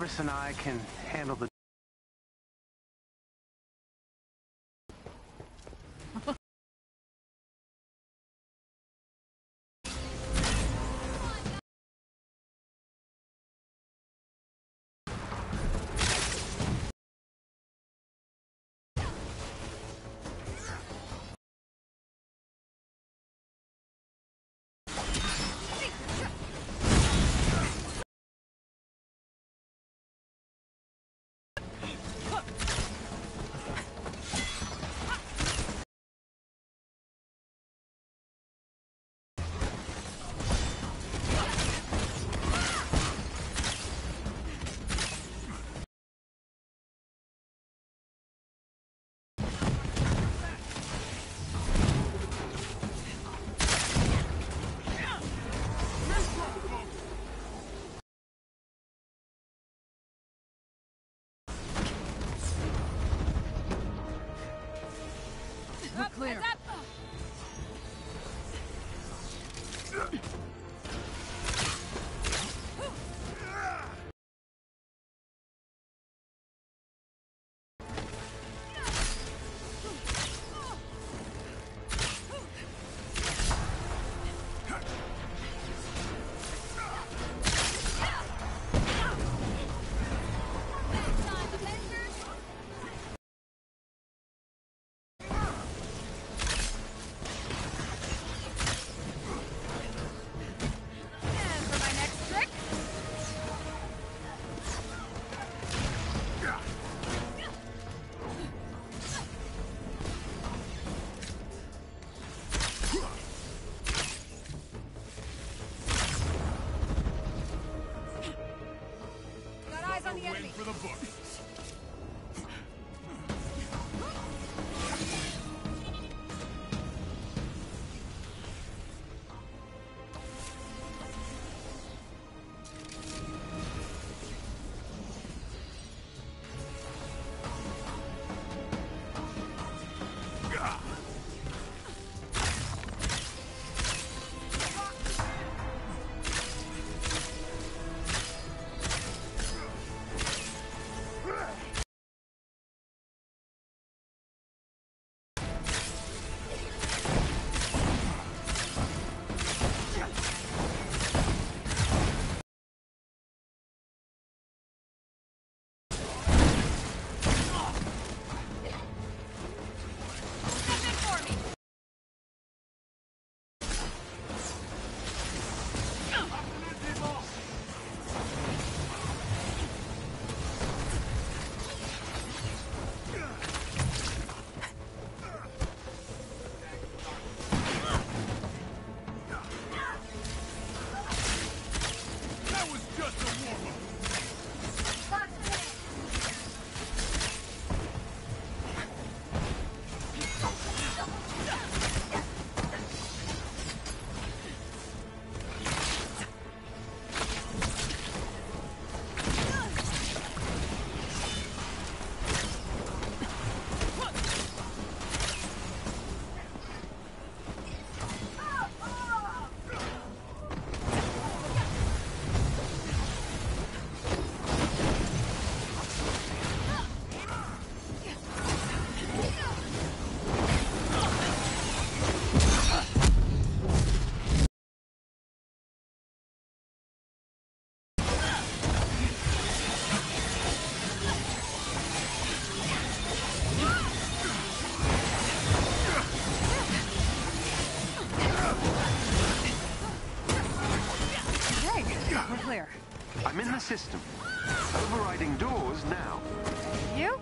Chris and I can handle the... Clear. For the book. We're clear. I'm in the system. Overriding doors now. You?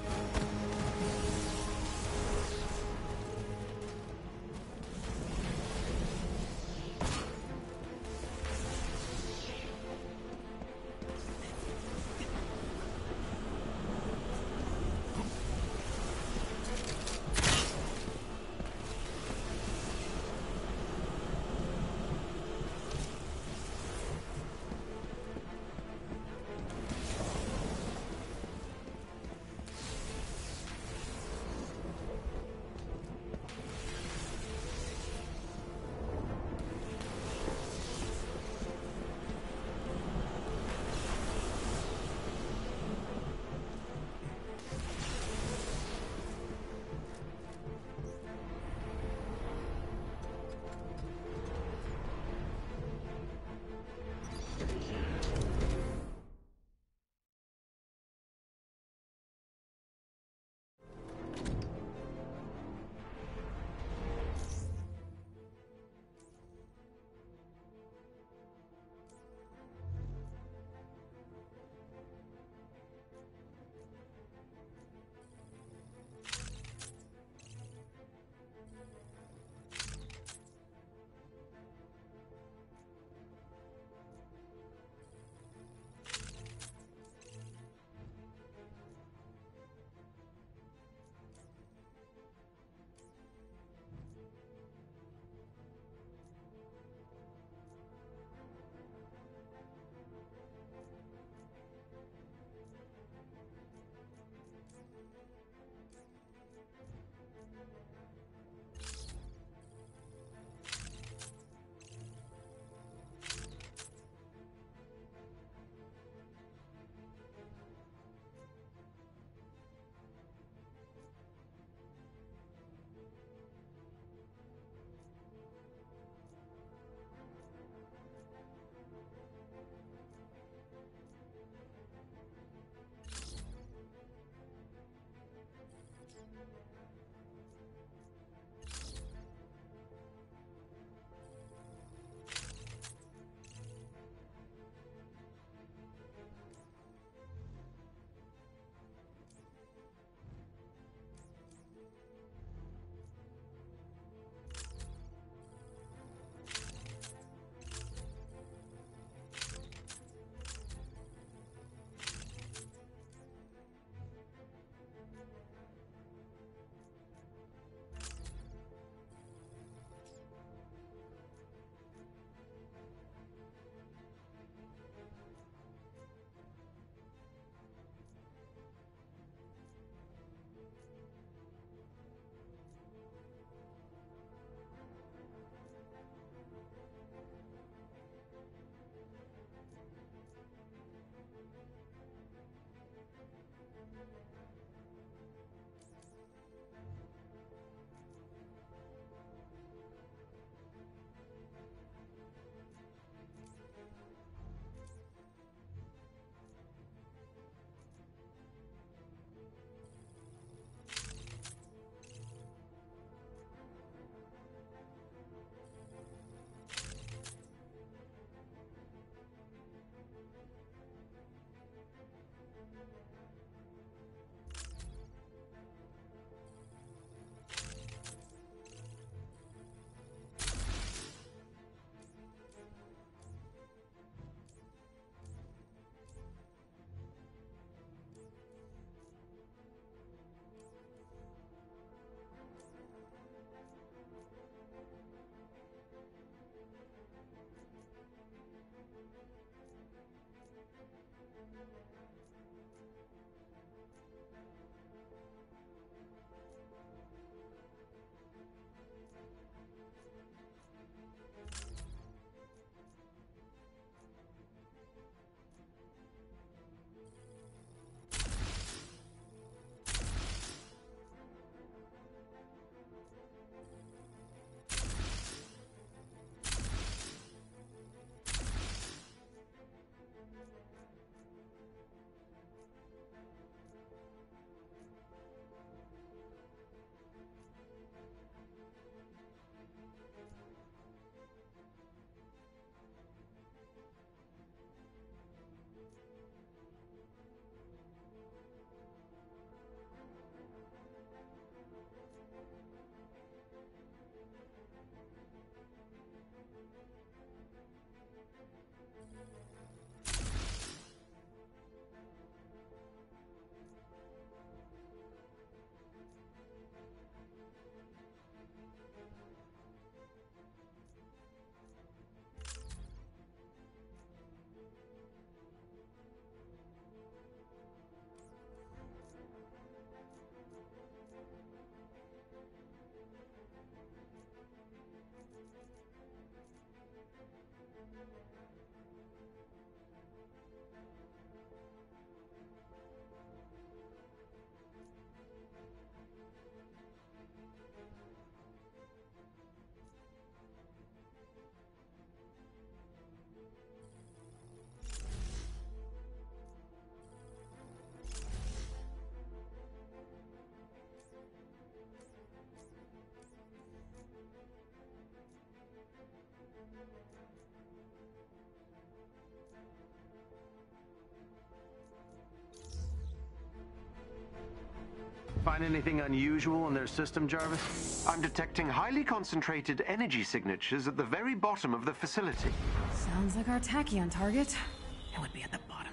Find anything unusual in their system, Jarvis? I'm detecting highly concentrated energy signatures at the very bottom of the facility. Sounds like our tachyon target. It would be at the bottom.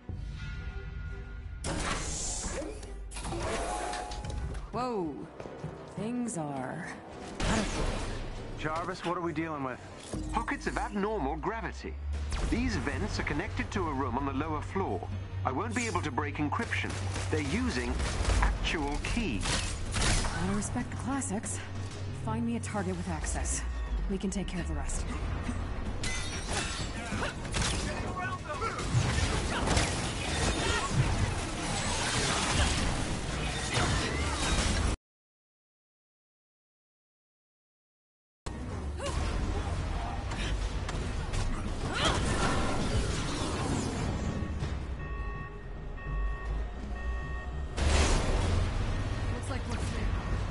Whoa. Things are out of control. Jarvis, what are we dealing with? Pockets of abnormal gravity. These vents are connected to a room on the lower floor. I won't be able to break encryption. They're using actual keys. Gotta respect the classics. Find me a target with access. We can take care of the rest. Looks like what's there.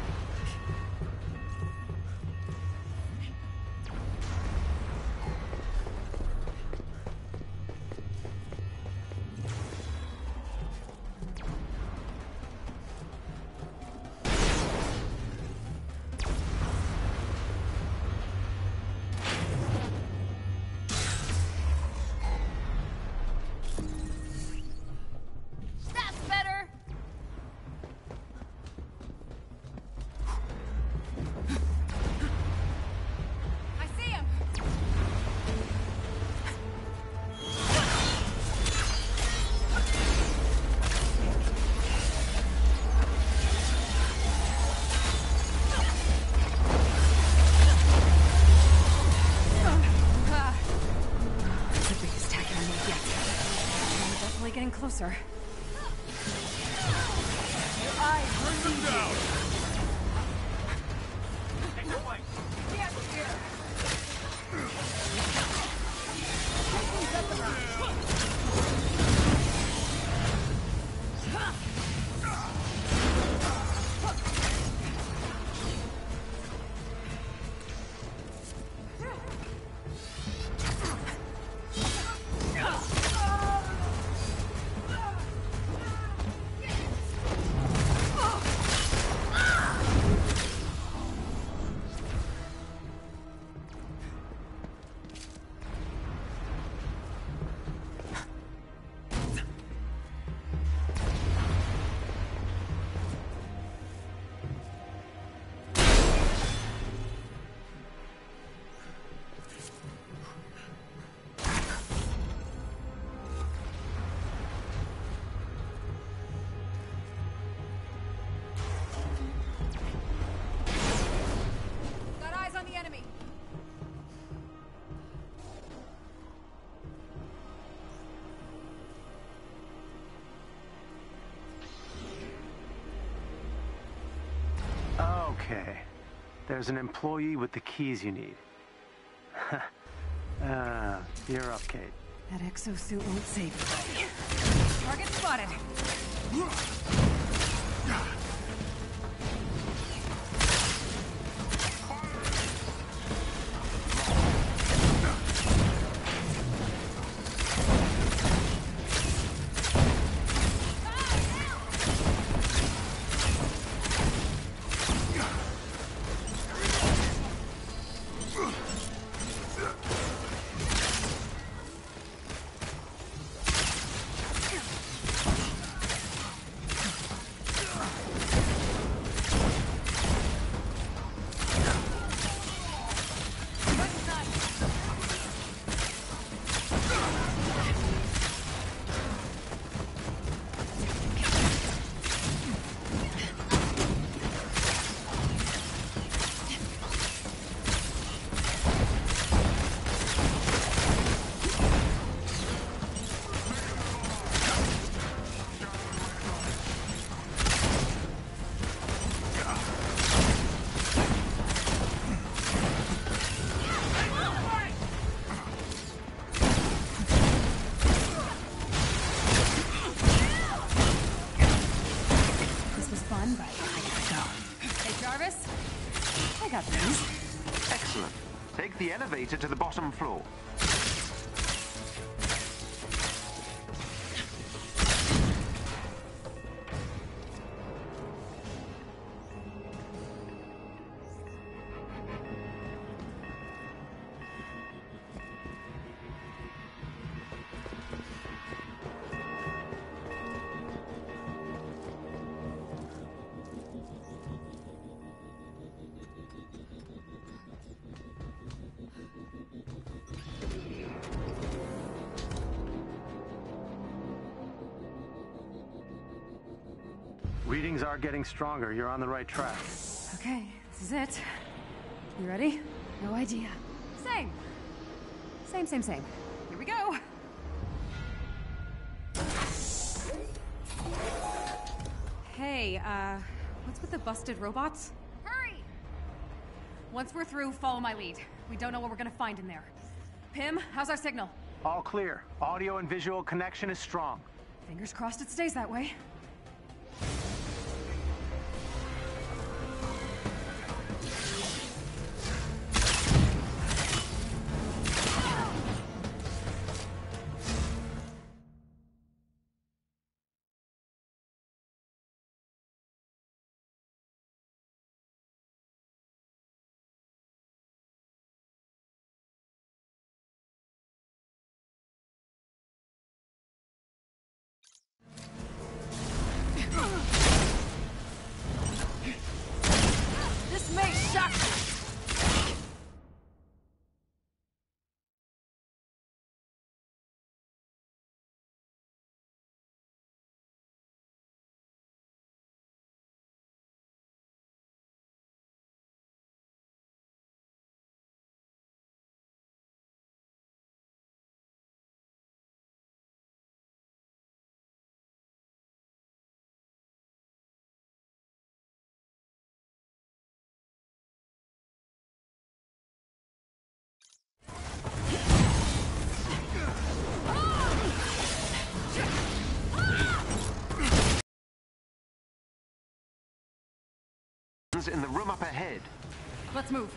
That's better! I see him! That's the biggest tachyon we've yet. We're definitely getting closer. Got eyes on the enemy. Okay. There's an employee with the keys you need. You're up, Kate. That exosuit won't save you. Target spotted. got these. Excellent. Take the elevator to the bottom floor. Readings are getting stronger. You're on the right track. Okay, this is it. You ready? No idea. Same. Same. Here we go. Hey, what's with the busted robots? Hurry! Once we're through, follow my lead. We don't know what we're gonna find in there. Pim, how's our signal? All clear. Audio and visual connection is strong. Fingers crossed it stays that way. This may shock you. In the room up ahead. Let's move.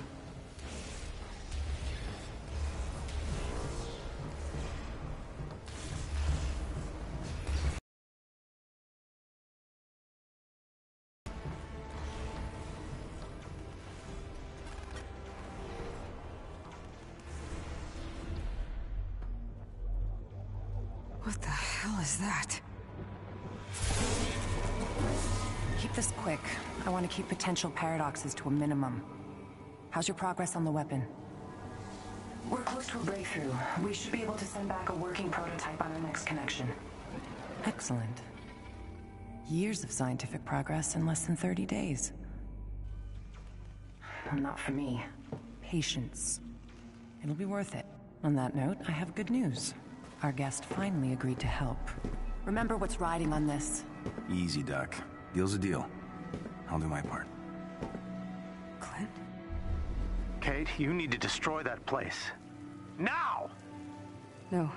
What the hell is that? Keep this quick. I want to keep potential paradoxes to a minimum. How's your progress on the weapon? We're close to a breakthrough. We should be able to send back a working prototype on our next connection. Excellent. Years of scientific progress in less than 30 days. Well, not for me. Patience. It'll be worth it. On that note, I have good news. Our guest finally agreed to help. Remember what's riding on this. Easy, Duck. Deal's a deal. I'll do my part. Clint? Kate, you need to destroy that place. Now! No.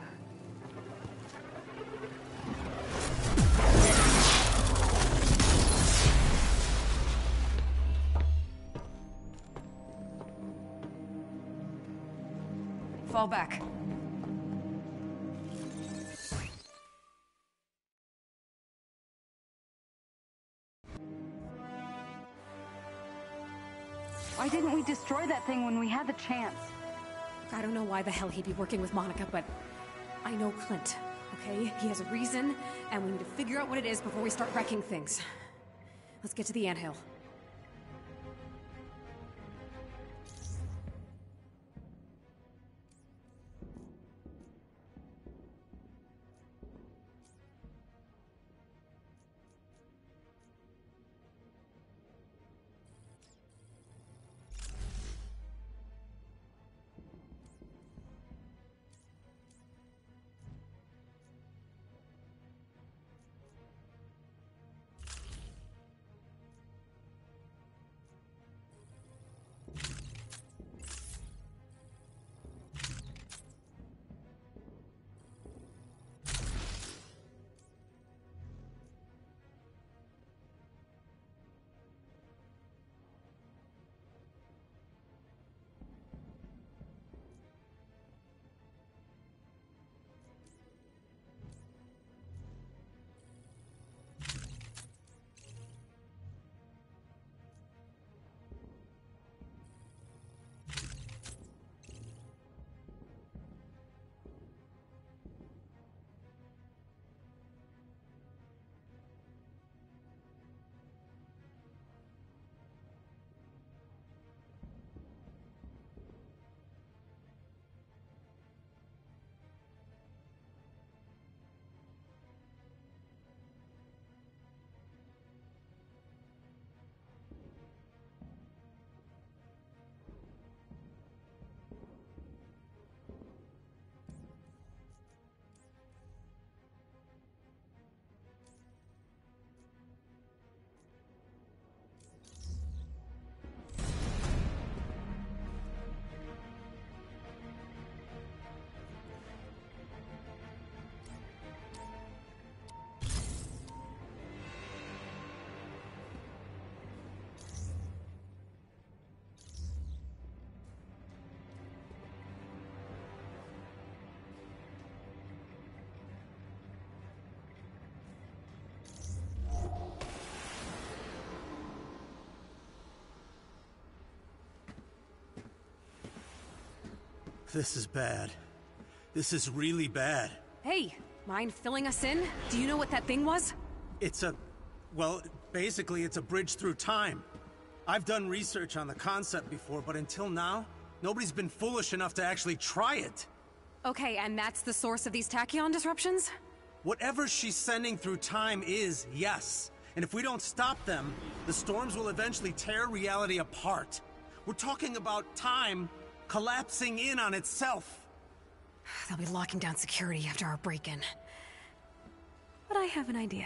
Fall back. Why didn't we destroy that thing when we had the chance? I don't know why the hell he'd be working with Monica, but I know Clint, okay? He has a reason, and we need to figure out what it is before we start wrecking things. Let's get to the anthill. This is bad. This is really bad. Hey, mind filling us in? Do you know what that thing was? It's a... well, basically it's a bridge through time. I've done research on the concept before, but until now, nobody's been foolish enough to actually try it. Okay, and that's the source of these tachyon disruptions? Whatever she's sending through time is, yes. And if we don't stop them, the storms will eventually tear reality apart. We're talking about time collapsing in on itself. They'll be locking down security after our break-in. But I have an idea.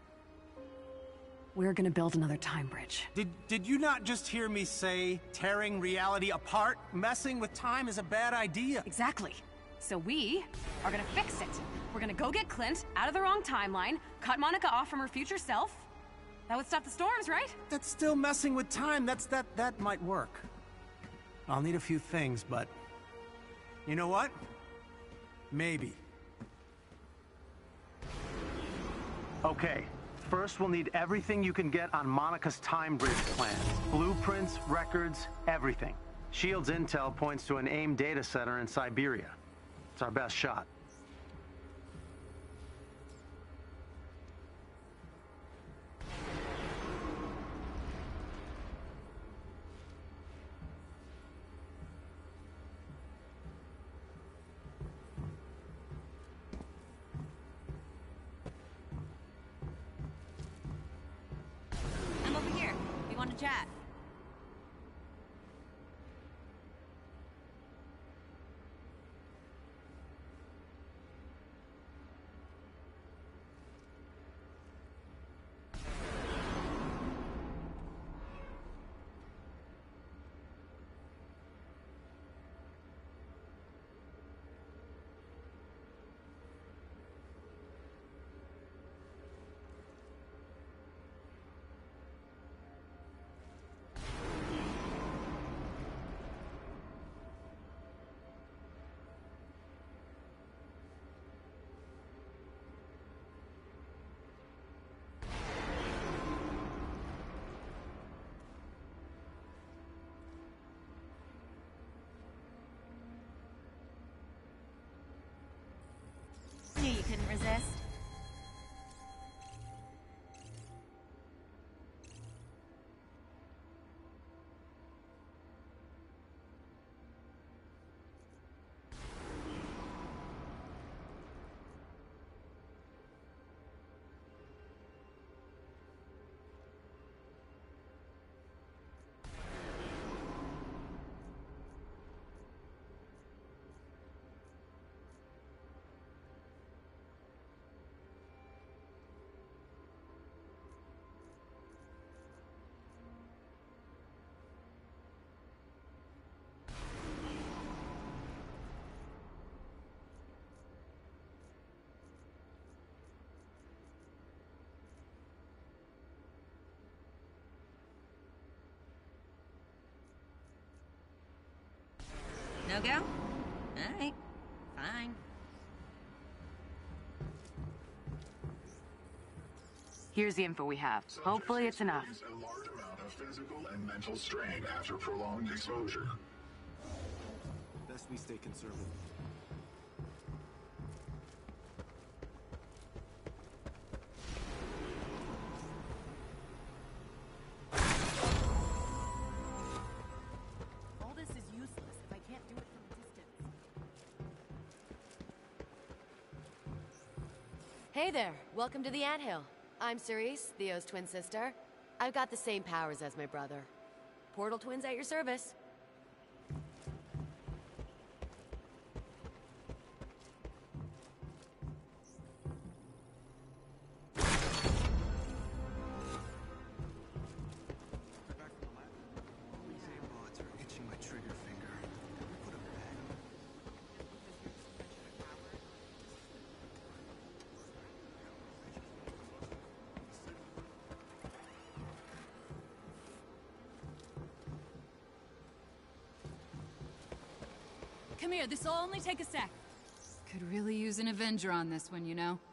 We're gonna build another time bridge. Did you not just hear me say tearing reality apart? Messing with time is a bad idea. Exactly. So we are gonna fix it. We're gonna go get Clint out of the wrong timeline, cut Monica off from her future self. That would stop the storms, right? That's still messing with time. That might work. I'll need a few things, but... you know what? Maybe. Okay. First, we'll need everything you can get on Monica's time bridge plans. Blueprints, records, everything. S.H.I.E.L.D.'s intel points to an AIM data center in Siberia. It's our best shot. I'm over here. You want to chat? Knew you couldn't resist. No go? Alright. Fine. Here's the info we have. Hopefully it's enough. A large amount of physical and mental strain after prolonged exposure. Best we stay conservative. All this is useless if I can't do it from a distance. Hey there, welcome to the Anthill. I'm Cerise, Theo's twin sister. I've got the same powers as my brother. Portal twins at your service. Come here, this'll only take a sec. Could really use an Avenger on this one, you know?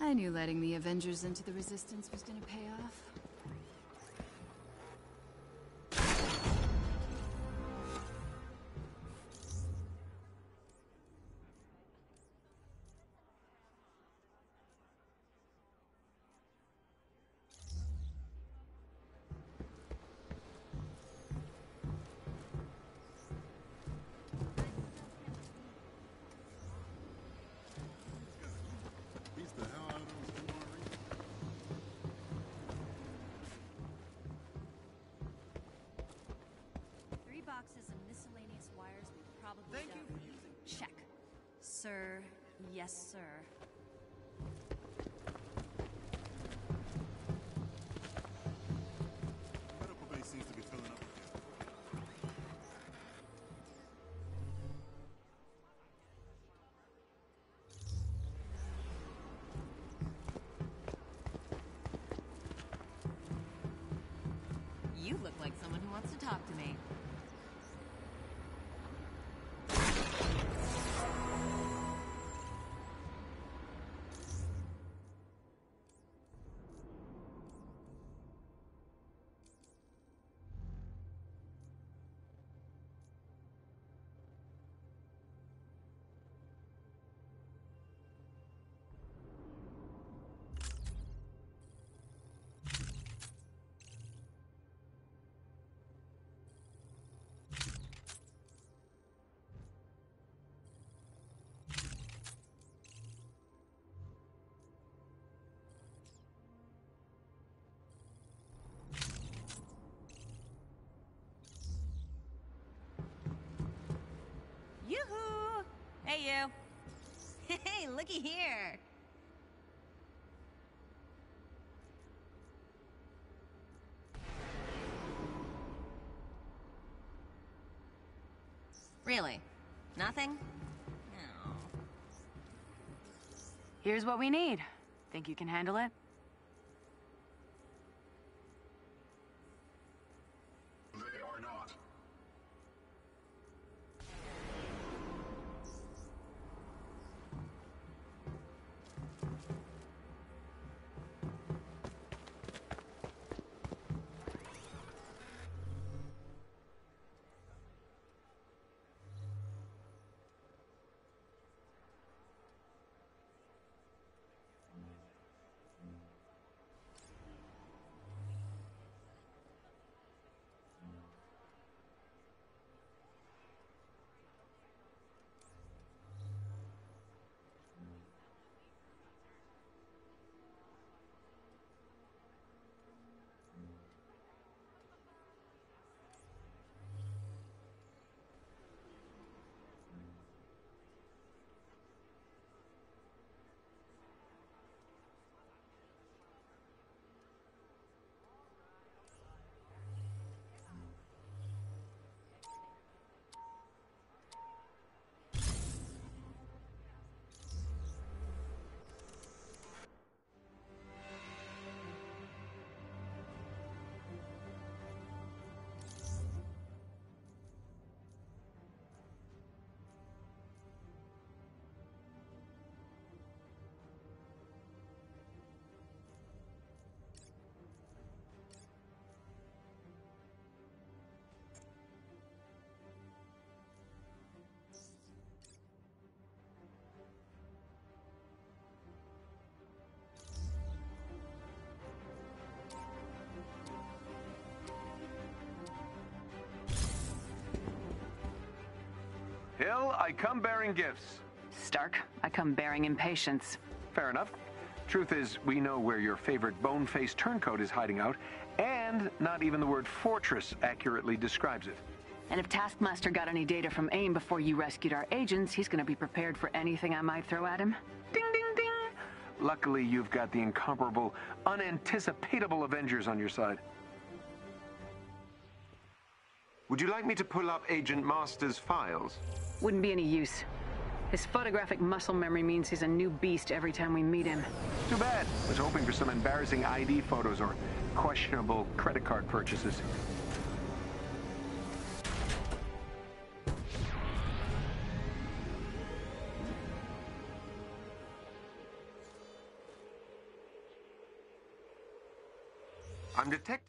I knew letting the Avengers into the Resistance was gonna pay off. Boxes of miscellaneous wires we've probably Thank done. you for using. Check. Sir, yes, sir. Medical base seems to be filling up again. You look like someone who wants to talk to me. Yoo-hoo! Hey, you. Hey, looky here. Really? Nothing? No. Here's what we need. Think you can handle it? They are not. Hill, I come bearing gifts. Stark, I come bearing impatience. Fair enough. Truth is, we know where your favorite bone-faced turncoat is hiding out, and not even the word fortress accurately describes it. And if Taskmaster got any data from AIM before you rescued our agents, he's gonna be prepared for anything I might throw at him. Ding, ding, ding! Luckily, you've got the incomparable, unanticipatable Avengers on your side. Would you like me to pull up Agent Master's files? Wouldn't be any use. His photographic muscle memory means he's a new beast every time we meet him. Too bad. Was hoping for some embarrassing ID photos or questionable credit card purchases. I'm detecting...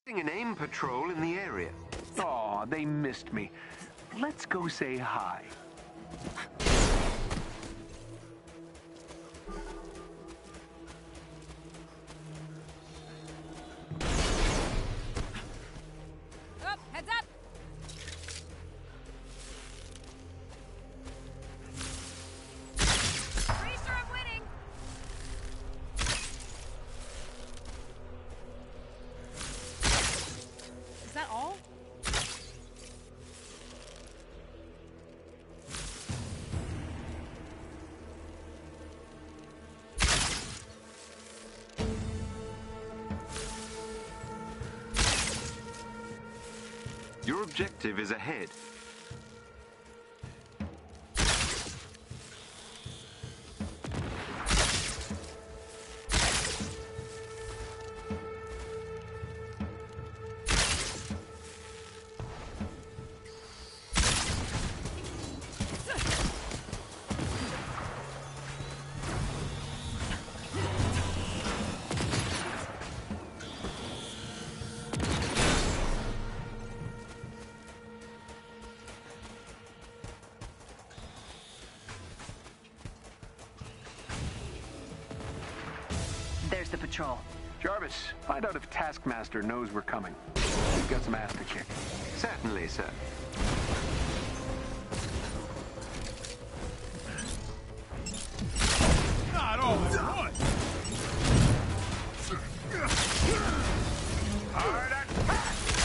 An AIM patrol in the area. Aw, they missed me. Let's go say hi. Oh, heads up! Pretty sure I'm winning. Is that all? Your objective is ahead. There's the patrol. Jarvis, find out if Taskmaster knows we're coming. We've got some ass to kick. Certainly, sir. Not all at once. Hard attack.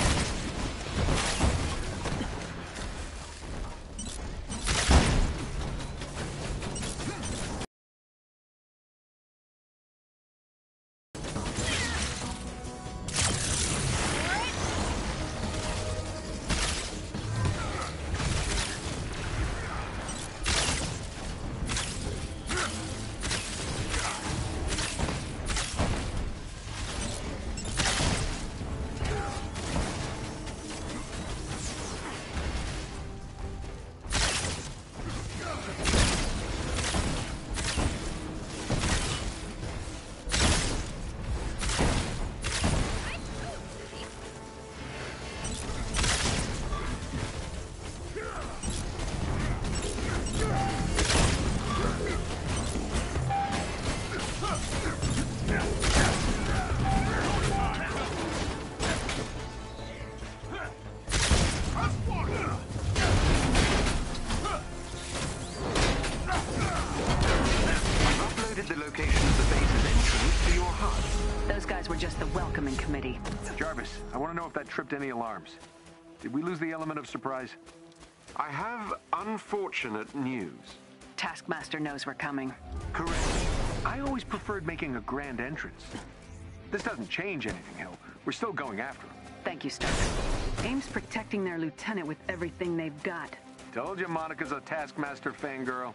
Just the welcoming committee. Jarvis, I want to know if that tripped any alarms. Did we lose the element of surprise? I have unfortunate news. Taskmaster knows we're coming. Correct. I always preferred making a grand entrance. This doesn't change anything, Hill. We're still going after him. Thank you, Stark. AIM's protecting their lieutenant with everything they've got. Told you Monica's a Taskmaster fangirl.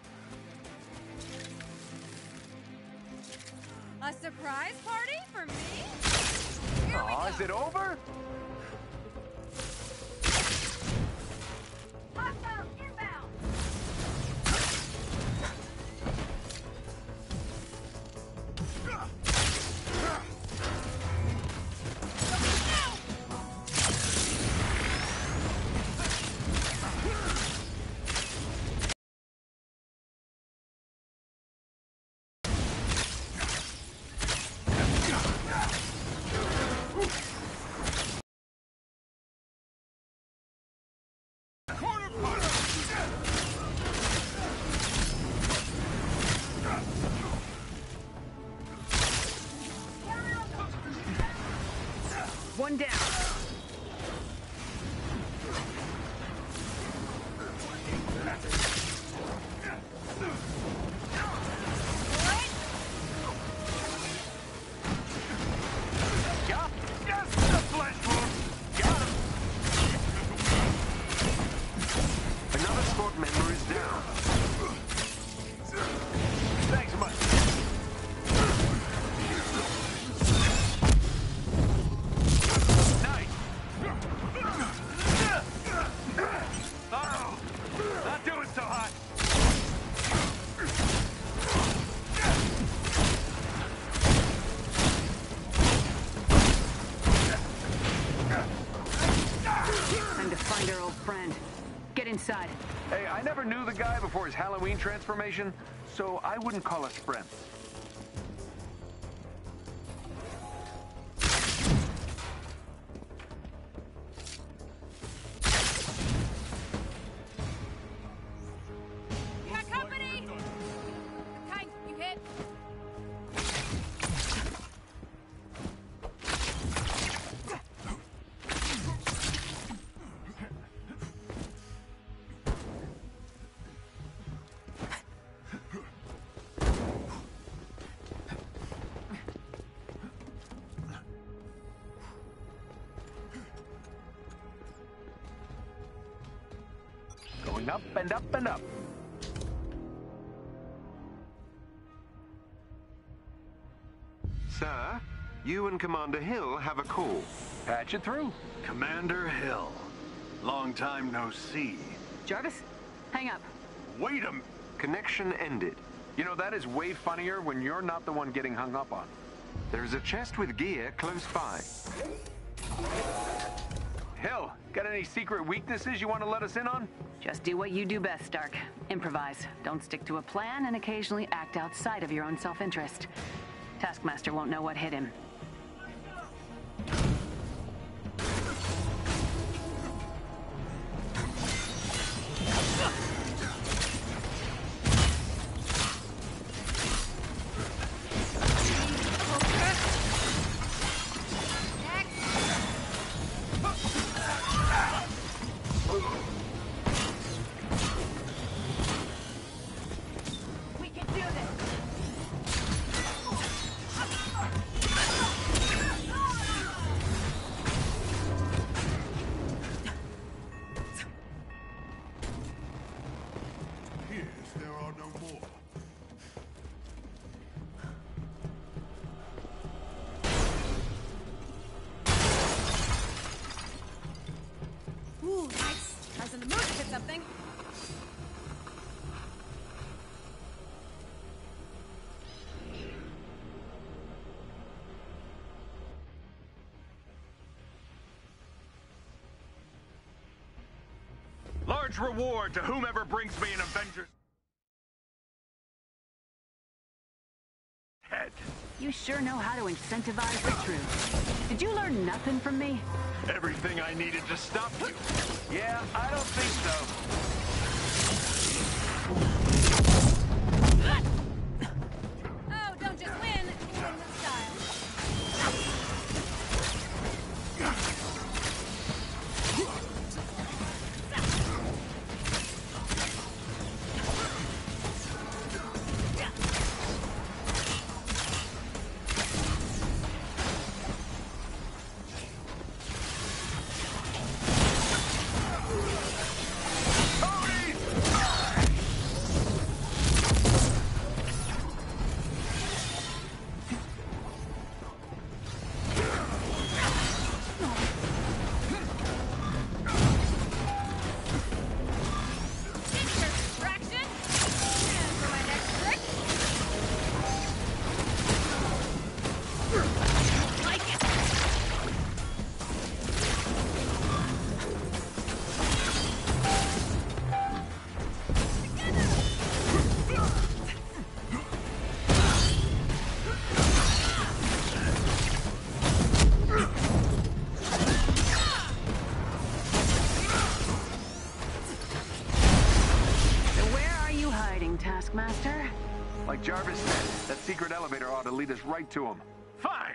A surprise party for me? Here we go. Is it over? Hostile inbound. One down. Another squad member is down. Thanks much. Nice. find our old friend. Get inside. Hey, I never knew the guy before his Halloween transformation, so I wouldn't call us friends. You got company! The kind you hit. Going up and up and up. Sir, you and Commander Hill have a call. Patch it through. Commander Hill. Long time no see. Jarvis, hang up. Wait a... Connection ended. You know, that is way funnier when you're not the one getting hung up on. There's a chest with gear close by. Hill, got any secret weaknesses you want to let us in on? Just do what you do best, Stark. Improvise. Don't stick to a plan and occasionally act outside of your own self-interest. Taskmaster won't know what hit him. Ooh, nice. I was in the mood to hit something. Large reward to whomever brings me an Avengers head. You sure know how to incentivize the truth. Did you learn nothing from me? Everything I needed to stop you. Yeah, I don't think so. Oh, don't just win with style. Taskmaster? Like Jarvis said, that secret elevator ought to lead us right to him. Fine.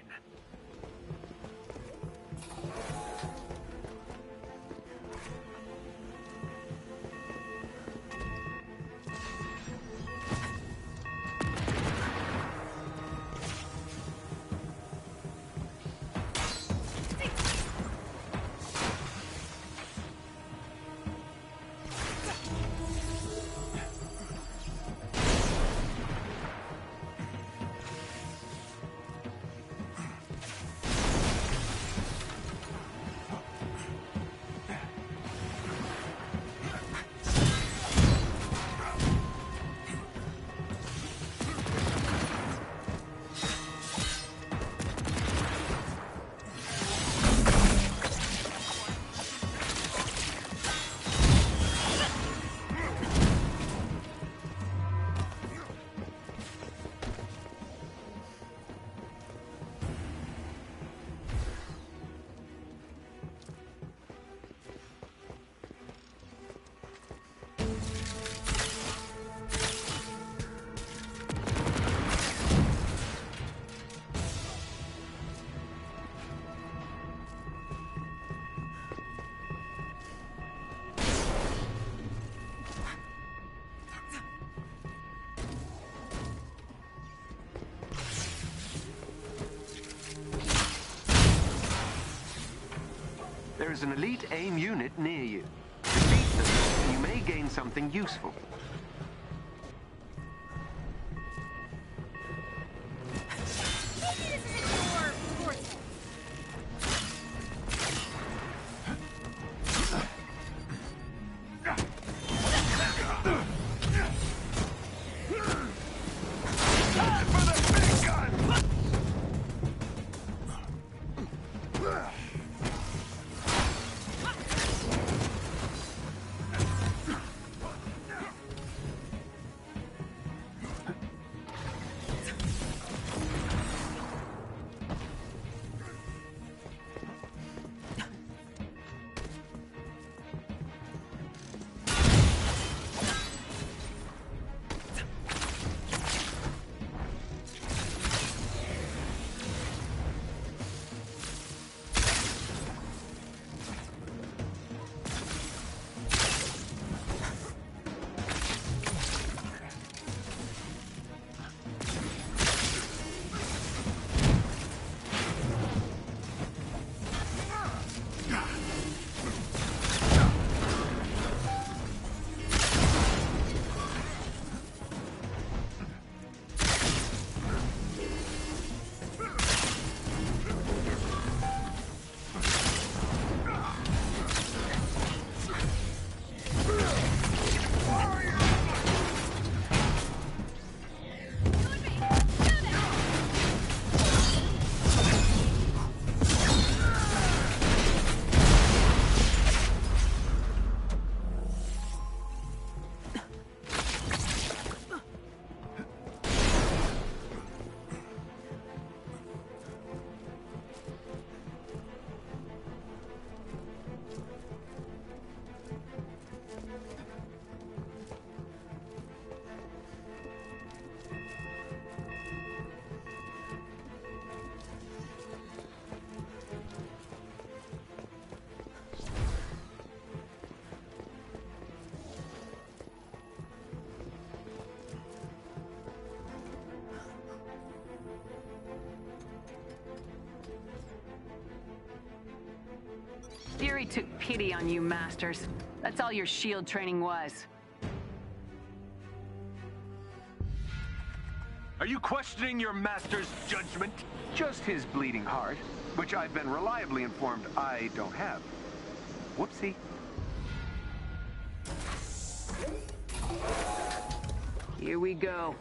There is an elite AIM unit near you. Defeat them, and you may gain something useful. Fury took pity on you, Masters. That's all your shield training was. Are you questioning your master's judgment? Just his bleeding heart, which I've been reliably informed I don't have. Whoopsie. Here we go.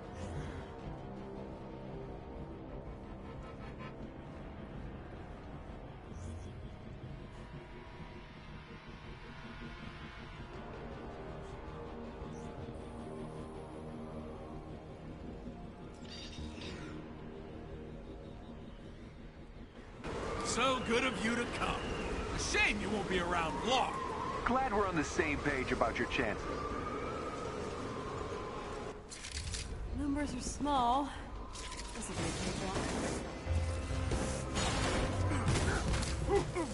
So good of you to come. A shame you won't be around long. Glad we're on the same page about your chances. Numbers are small. This will be a cakewalk.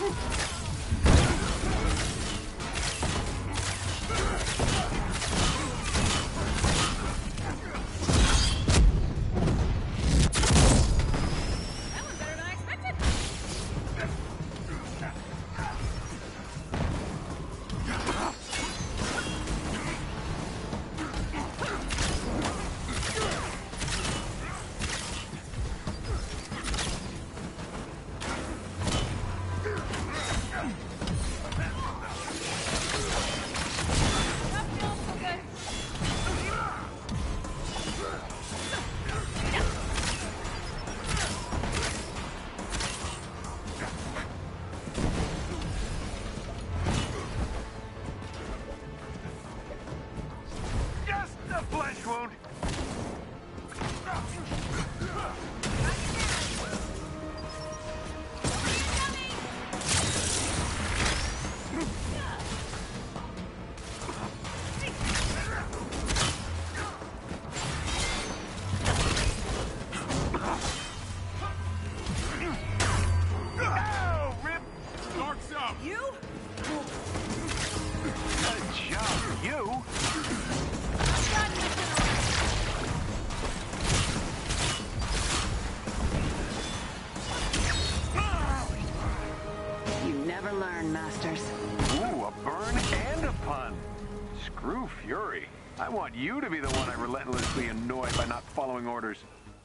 I want you to be the one I relentlessly annoy by not following orders.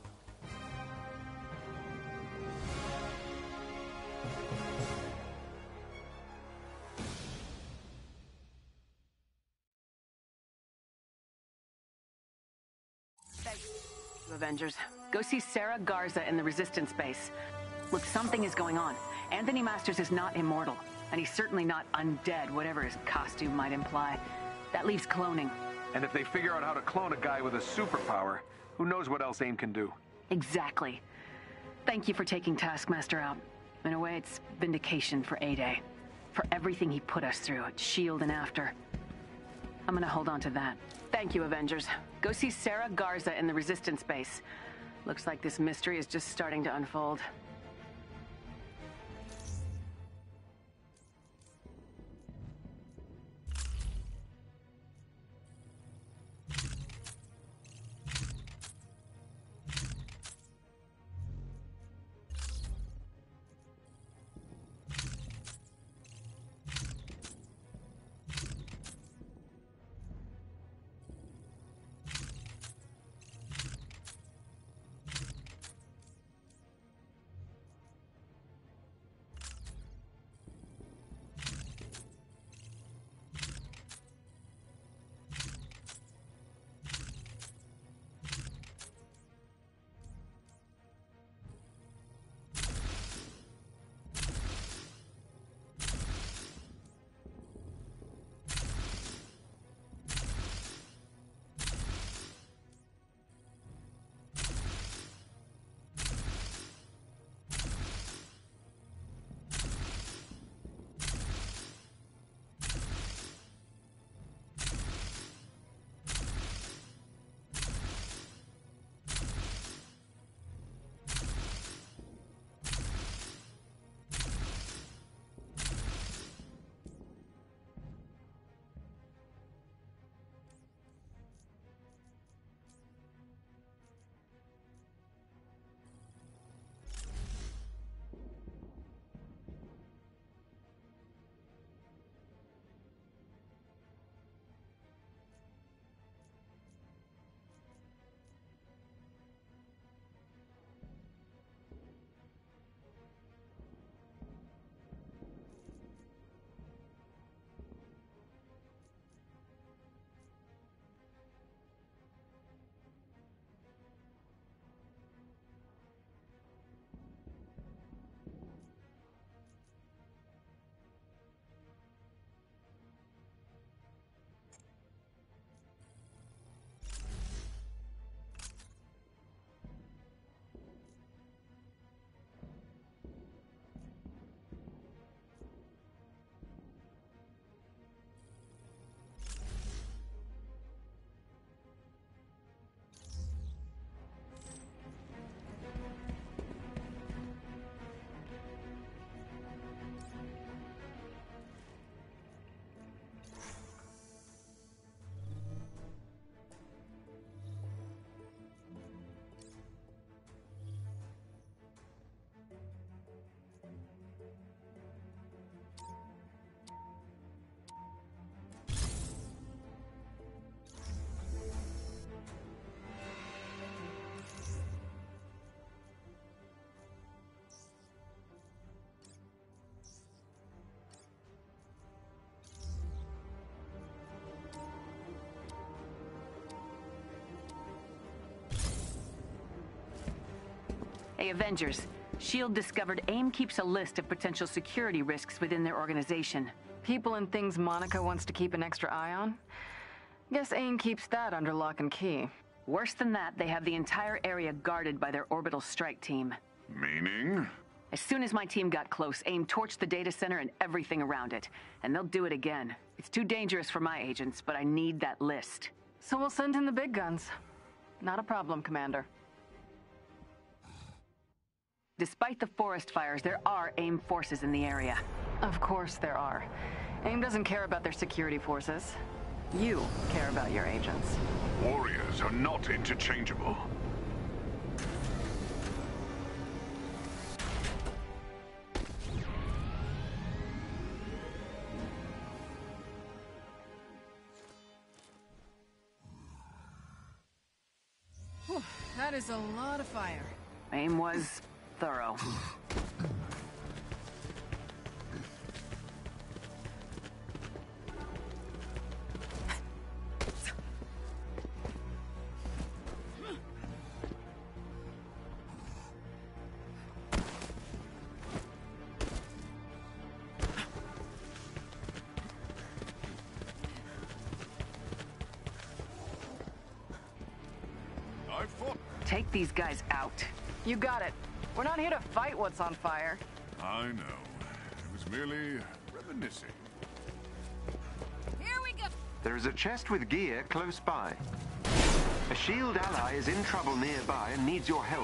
Avengers, go see Sarah Garza in the Resistance base. Look, something is going on. Anthony Masters is not immortal, and he's certainly not undead, whatever his costume might imply. That leaves cloning. And if they figure out how to clone a guy with a superpower, who knows what else AIM can do? Exactly. Thank you for taking Taskmaster out. In a way, it's vindication for A-Day. For everything he put us through at S.H.I.E.L.D. and after. I'm gonna hold on to that. Thank you, Avengers. Go see Sarah Garza in the Resistance base. Looks like this mystery is just starting to unfold. Hey, Avengers. S.H.I.E.L.D. discovered AIM keeps a list of potential security risks within their organization. People and things Monica wants to keep an extra eye on? Guess AIM keeps that under lock and key. Worse than that, they have the entire area guarded by their orbital strike team. Meaning? As soon as my team got close, AIM torched the data center and everything around it. And they'll do it again. It's too dangerous for my agents, but I need that list. So we'll send in the big guns. Not a problem, Commander. Despite the forest fires, there are AIM forces in the area. Of course there are. AIM doesn't care about their security forces. You care about your agents. Warriors are not interchangeable. Whew, that is a lot of fire. AIM was thorough. Take these guys out. You got it. We're not here to fight what's on fire. I know. It was merely reminiscing. Here we go. There is a chest with gear close by. A S.H.I.E.L.D. ally is in trouble nearby and needs your help.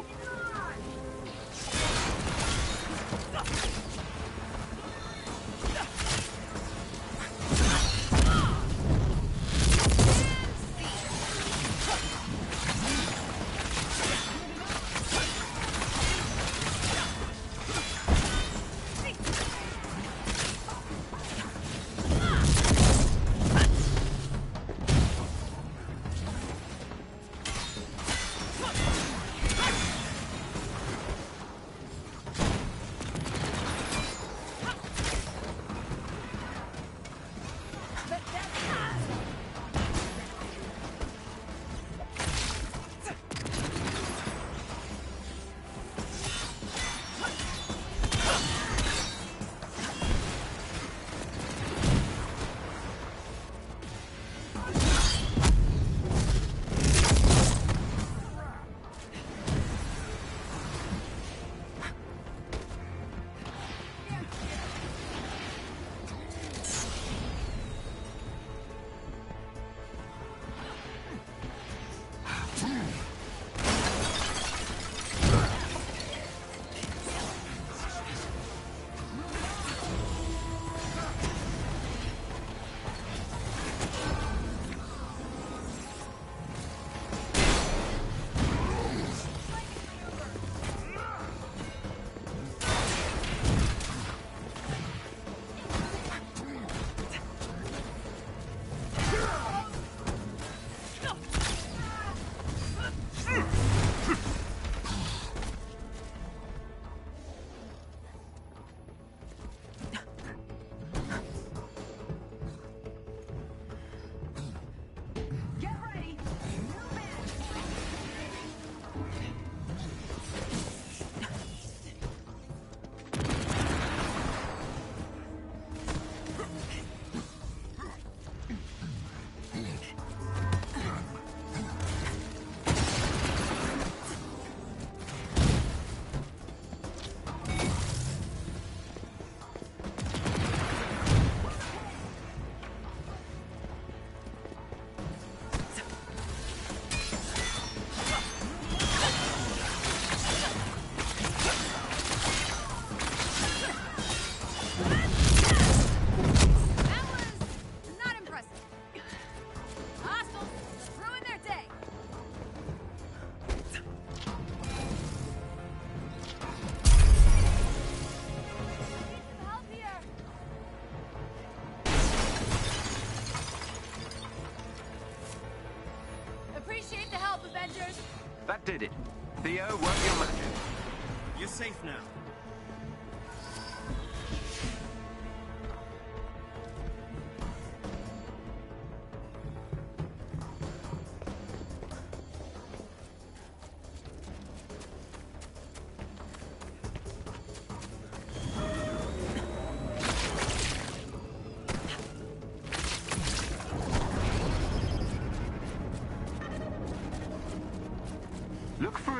Avengers. That did it. Theo, work your magic. You're safe now.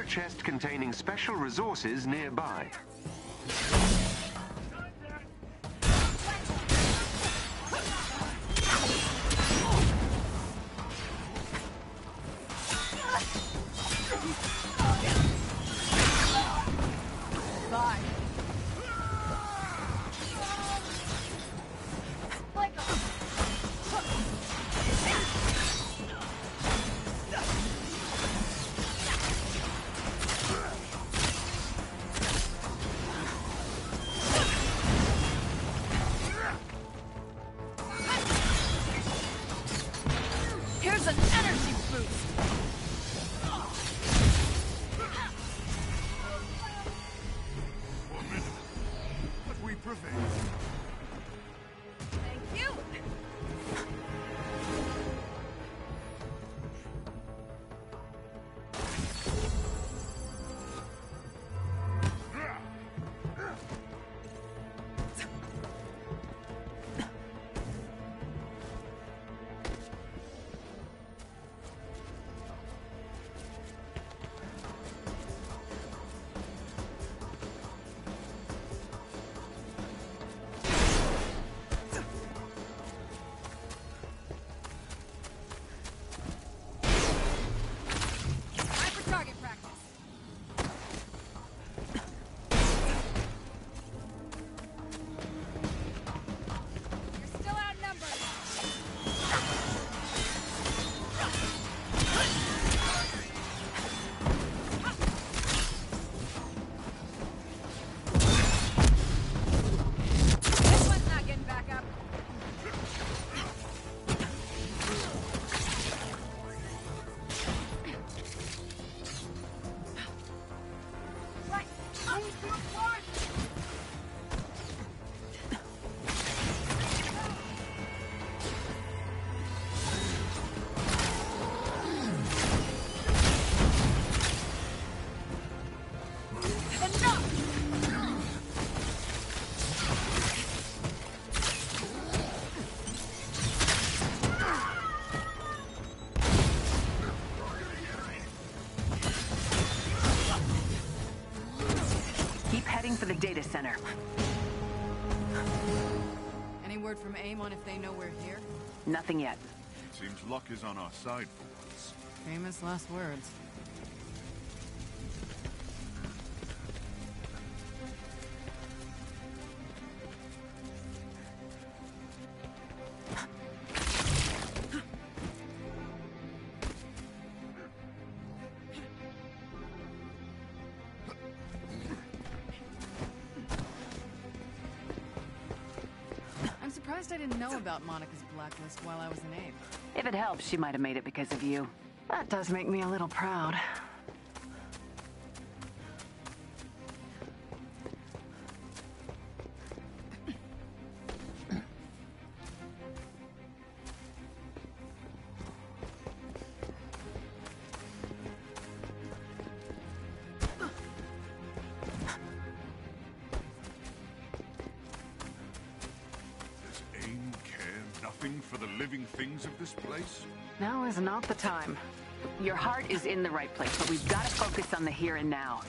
chest containing special resources nearby. Here's an energy boost! But we prevail. Thank you! For the data center. Any word from AIM on if they know we're here? Nothing yet. Seems luck is on our side for once. Famous last words. I didn't know about Monica's blacklist while I was in AIM. If it helps, she might have made it because of you. That does make me a little proud. For the living things of this place? Now is not the time. Your heart is in the right place, but we've got to focus on the here and now.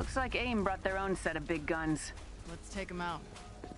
Looks like AIM brought their own set of big guns. Let's take them out.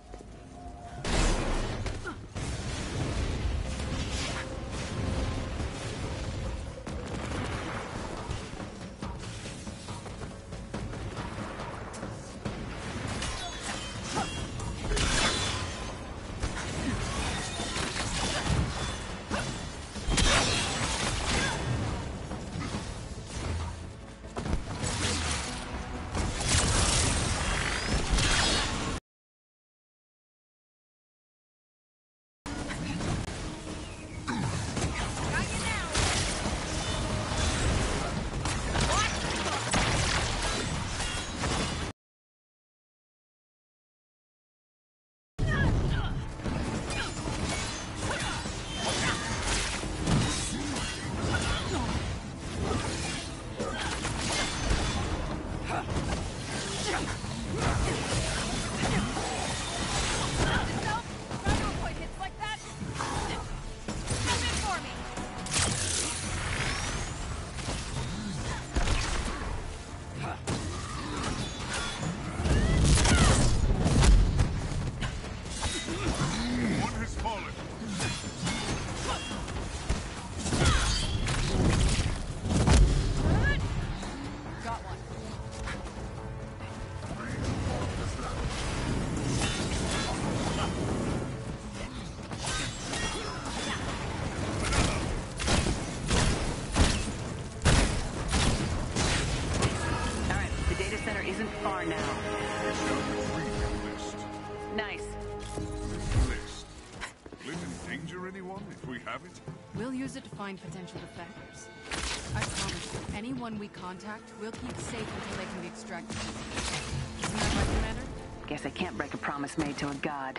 We'll use it to find potential defectors. I promise you, anyone we contact, we'll keep safe until they can be extracted. Isn't that right, Commander? Guess I can't break a promise made to a god.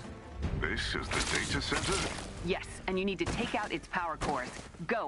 This is the data center? Yes, and you need to take out its power cores. Go!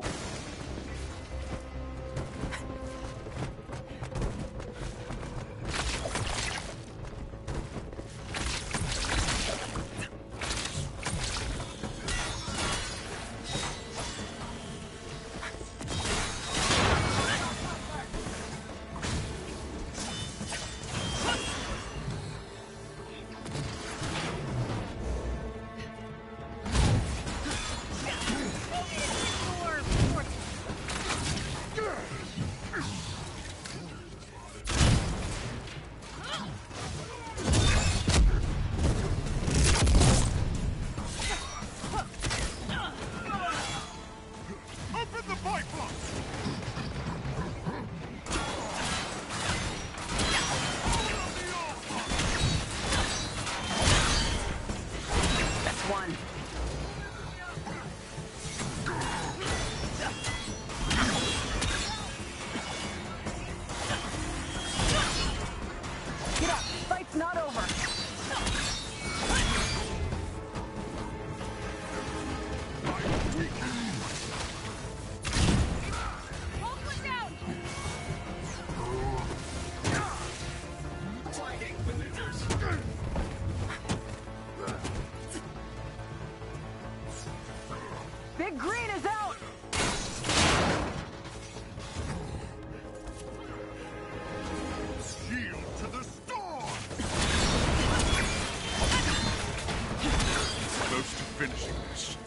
Big Green is out! Shield to the storm! Close to finishing this.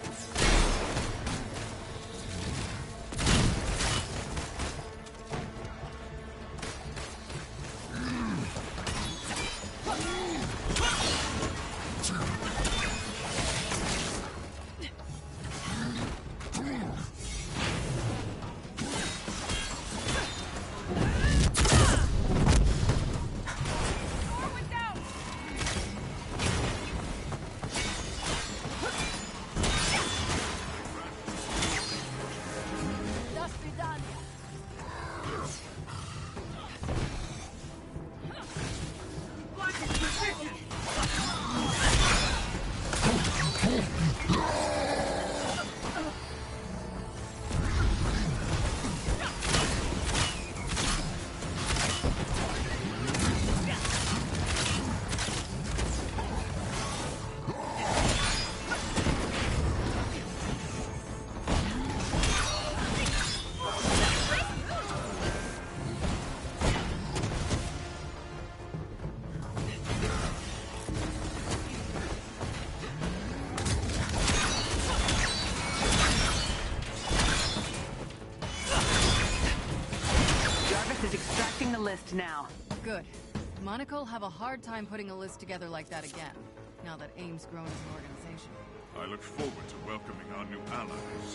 list now. Good. Monoca'll have a hard time putting a list together like that again, now that AIM's grown as an organization. I look forward to welcoming our new allies.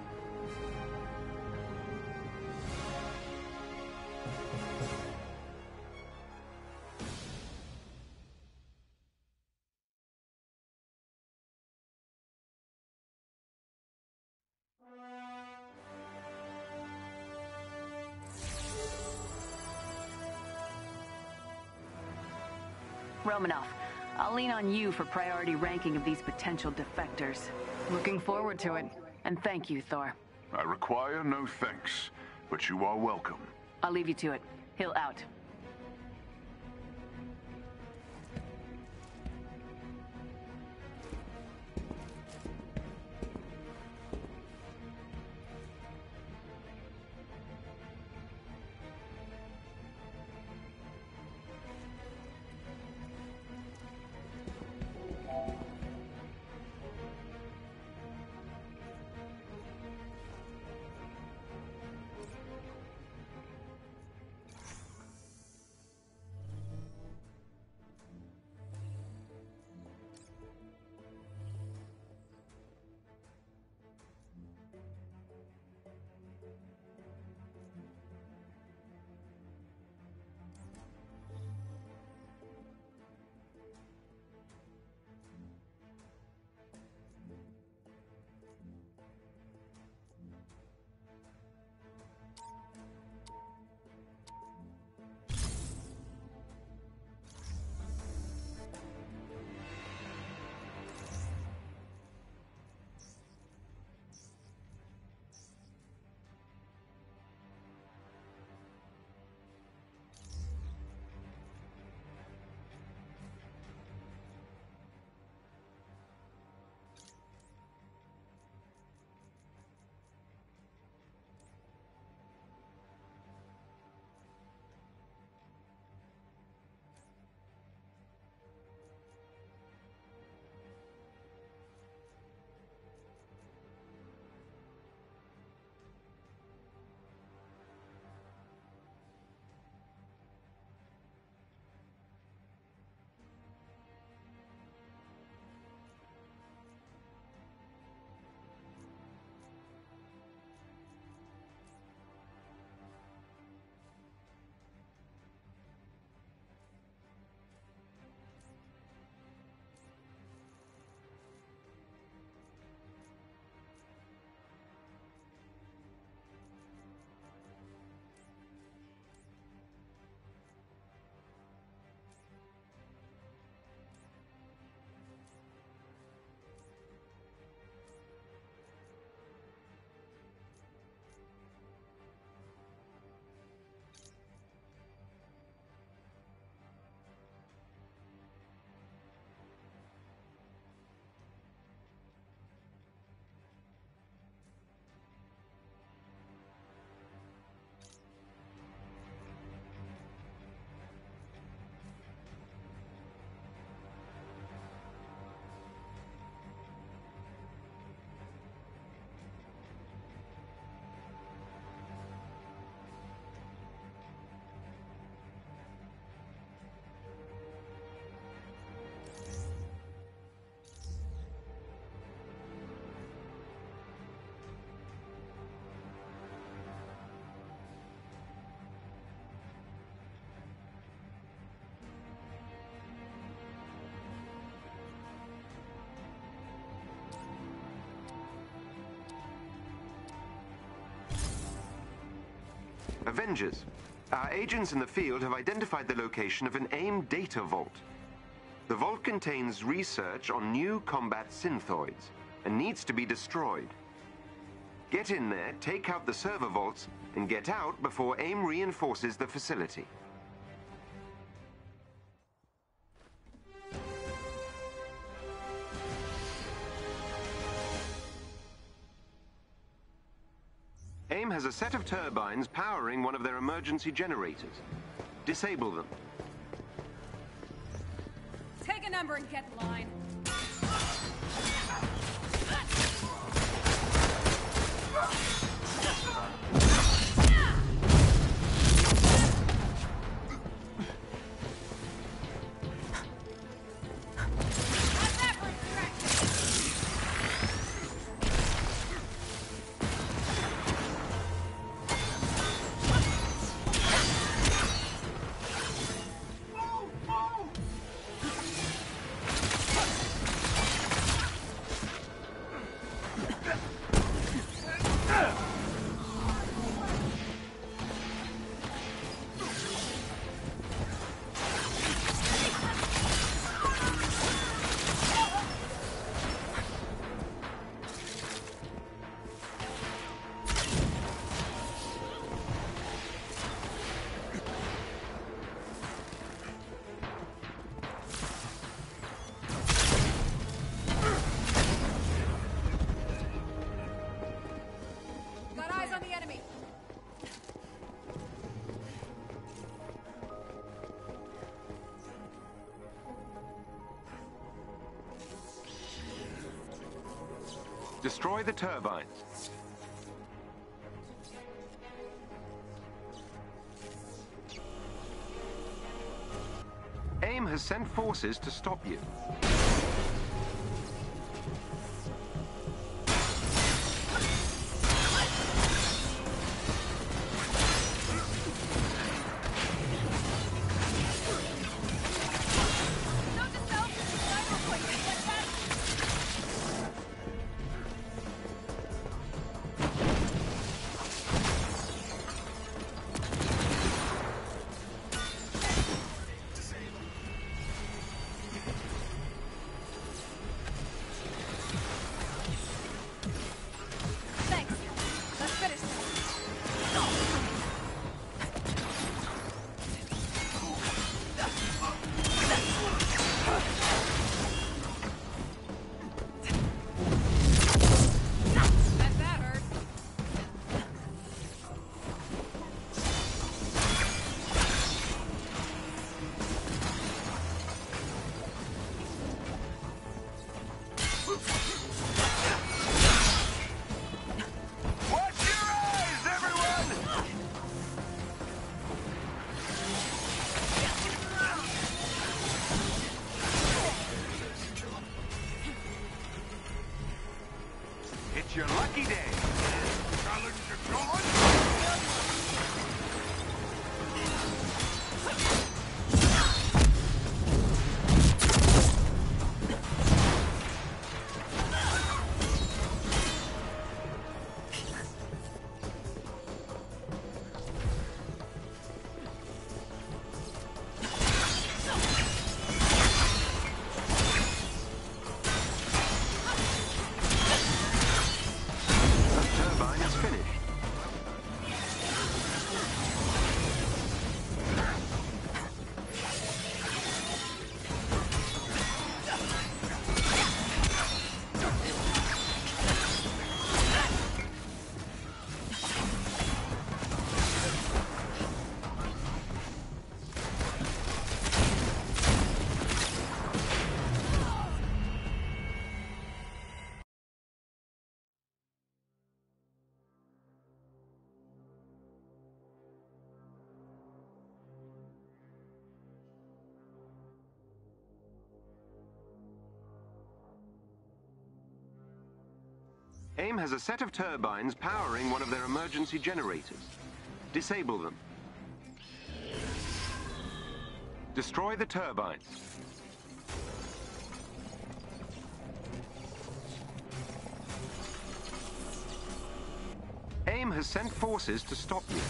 Romanoff, I'll lean on you for priority ranking of these potential defectors. Looking forward to it. And thank you, Thor. I require no thanks, but you are welcome. I'll leave you to it. Hill out. Avengers. Our agents in the field have identified the location of an AIM data vault. The vault contains research on new combat synthoids and needs to be destroyed. Get in there, take out the server vaults, and get out before AIM reinforces the facility. AIM has a set of turbines powering one of their emergency generators. Disable them. Take a number and get in line. Destroy the turbines. AIM has sent forces to stop you. It's your lucky day. Challenge AIM has a set of turbines powering one of their emergency generators. Disable them. Destroy the turbines. AIM has sent forces to stop you.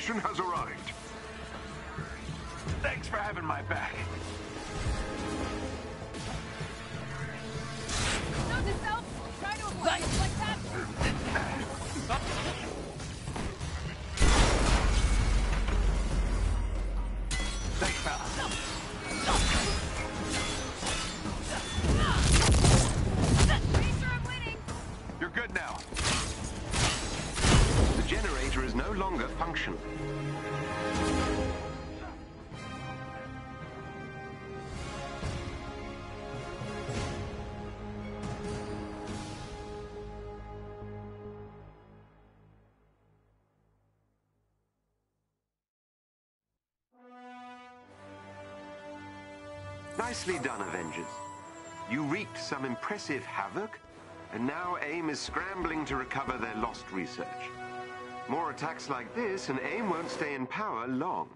mission has arrived. Thanks for having my back. Note to self, try to avoid it like that. Thanks, pal. Pretty sure I'm winning. You're good now. The generator is no longer functional. Nicely done, Avengers. You wreaked some impressive havoc, and now AIM is scrambling to recover their lost research. More attacks like this, and AIM won't stay in power long.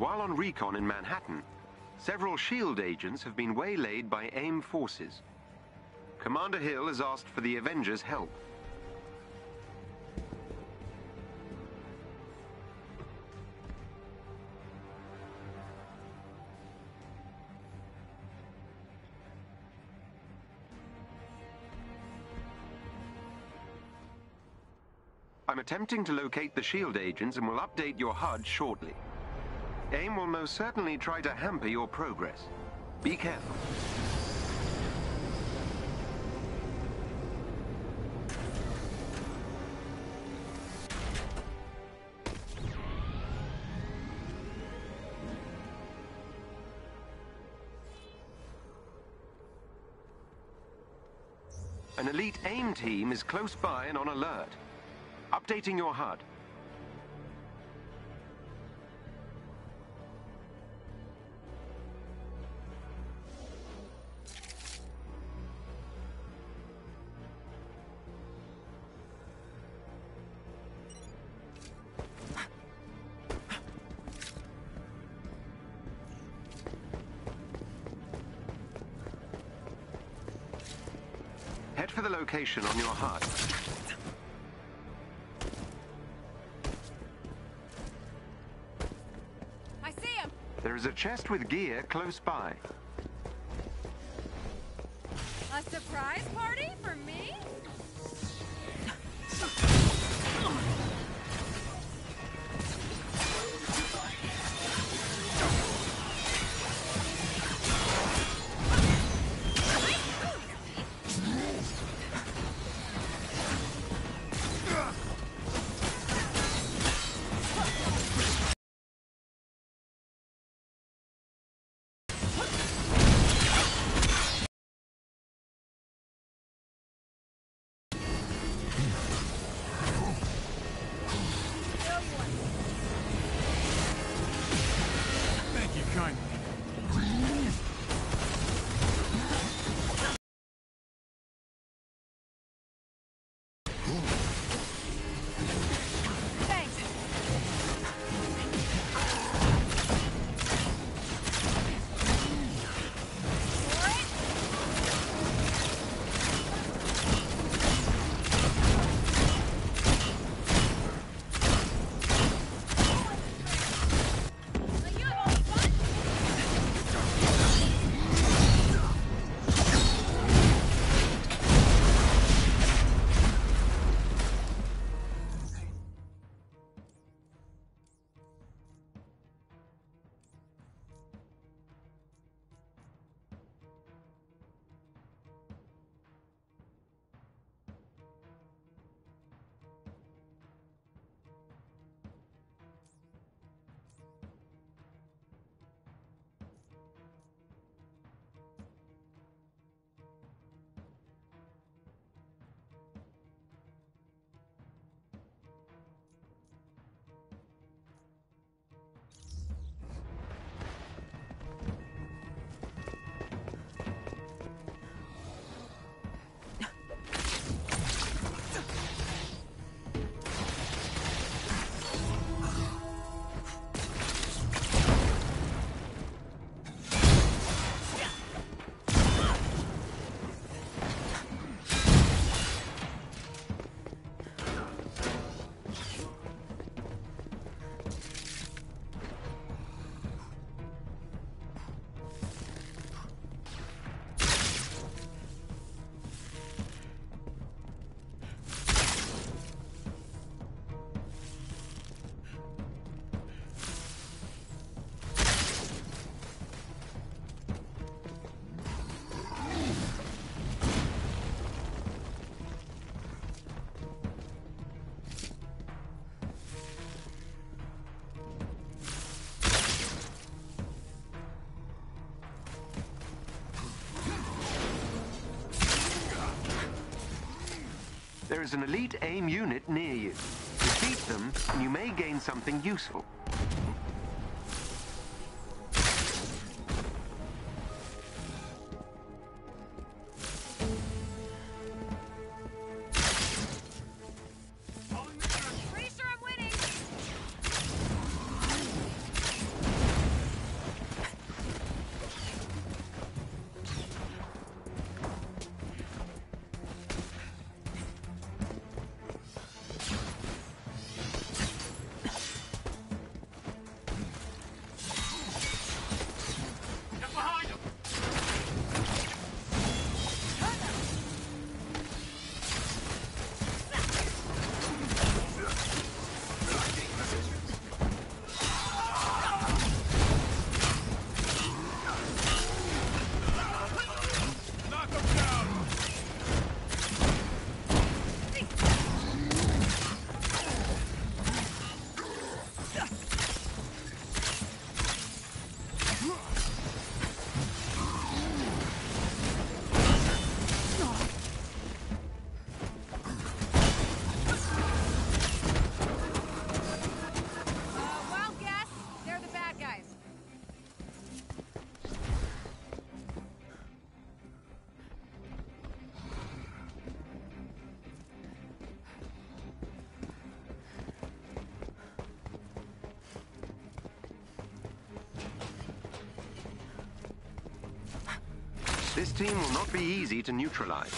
While on recon in Manhattan, several SHIELD agents have been waylaid by AIM forces. Commander Hill has asked for the Avengers' help. I'm attempting to locate the SHIELD agents and will update your HUD shortly. AIM will most certainly try to hamper your progress. Be careful. An elite AIM team is close by and on alert. Updating your HUD. Head for the location on your HUD. I see him! There is a chest with gear close by. A surprise party for me? Thank you kindly. There is an elite AIM unit near you. Defeat them, and you may gain something useful. Pretty sure I'm winning! This team will not be easy to neutralize.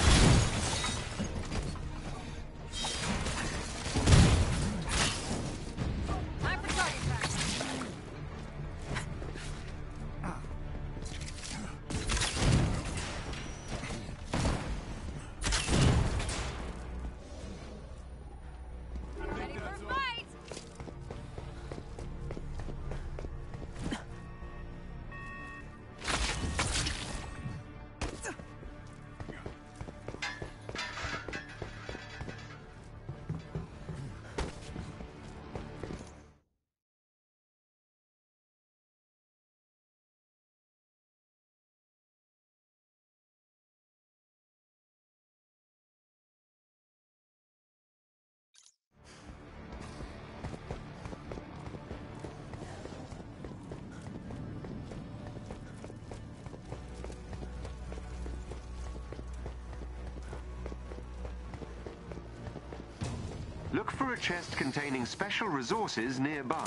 Look for a chest containing special resources nearby.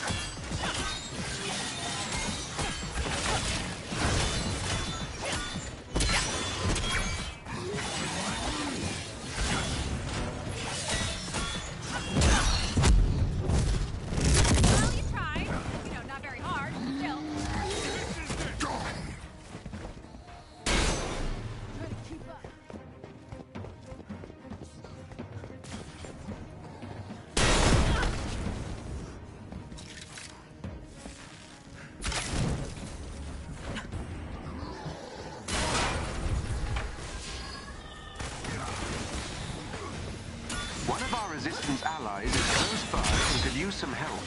Resistance allies is close by and could use some help.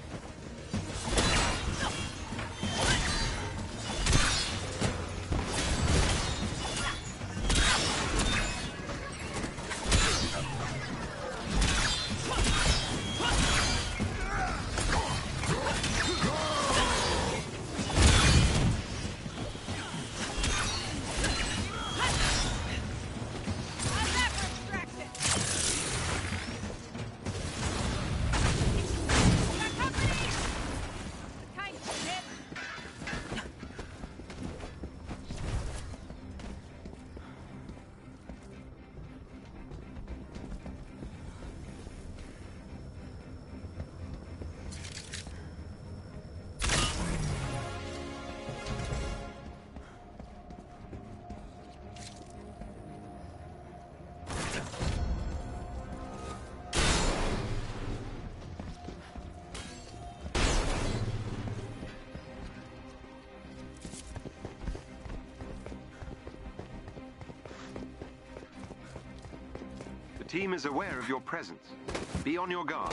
The team is aware of your presence. Be on your guard.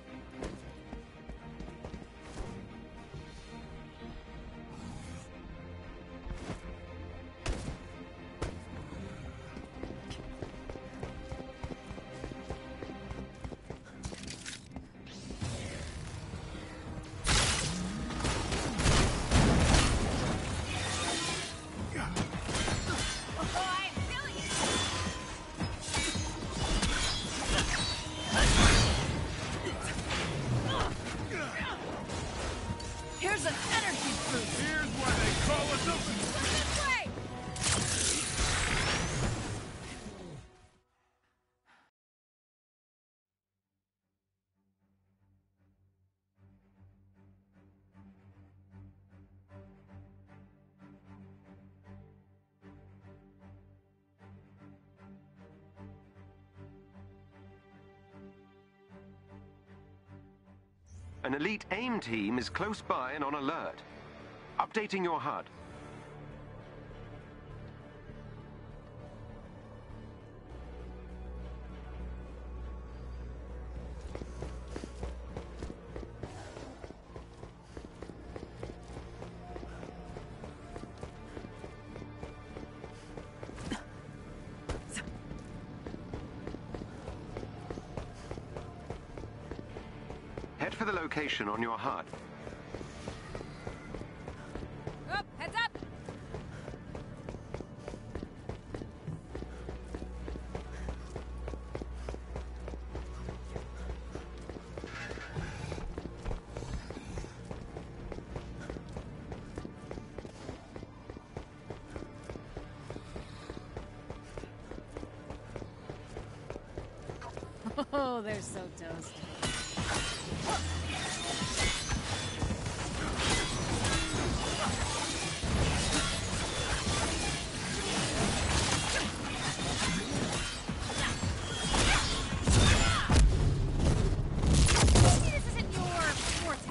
An elite AIM team is close by and on alert. Updating your HUD. Head for the location on your HUD. Up, heads up! Oh, they're so toast. This isn't your forte.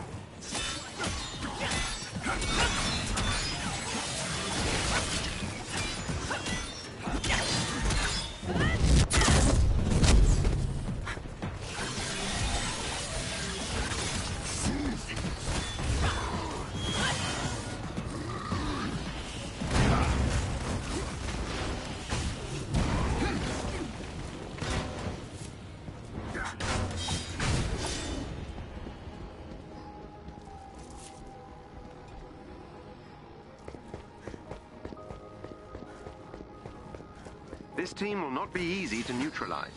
This team will not be easy to neutralize.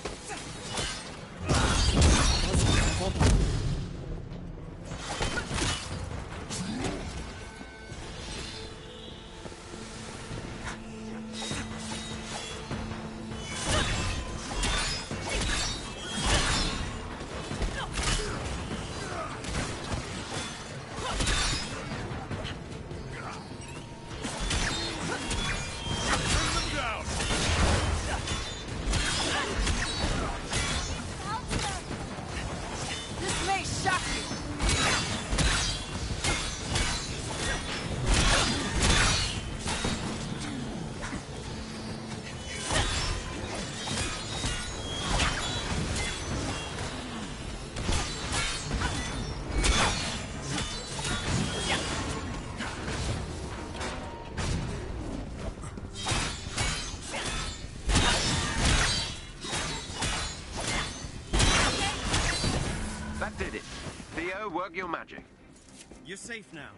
This may shock you. That did it. Theo, work your magic. You're safe now.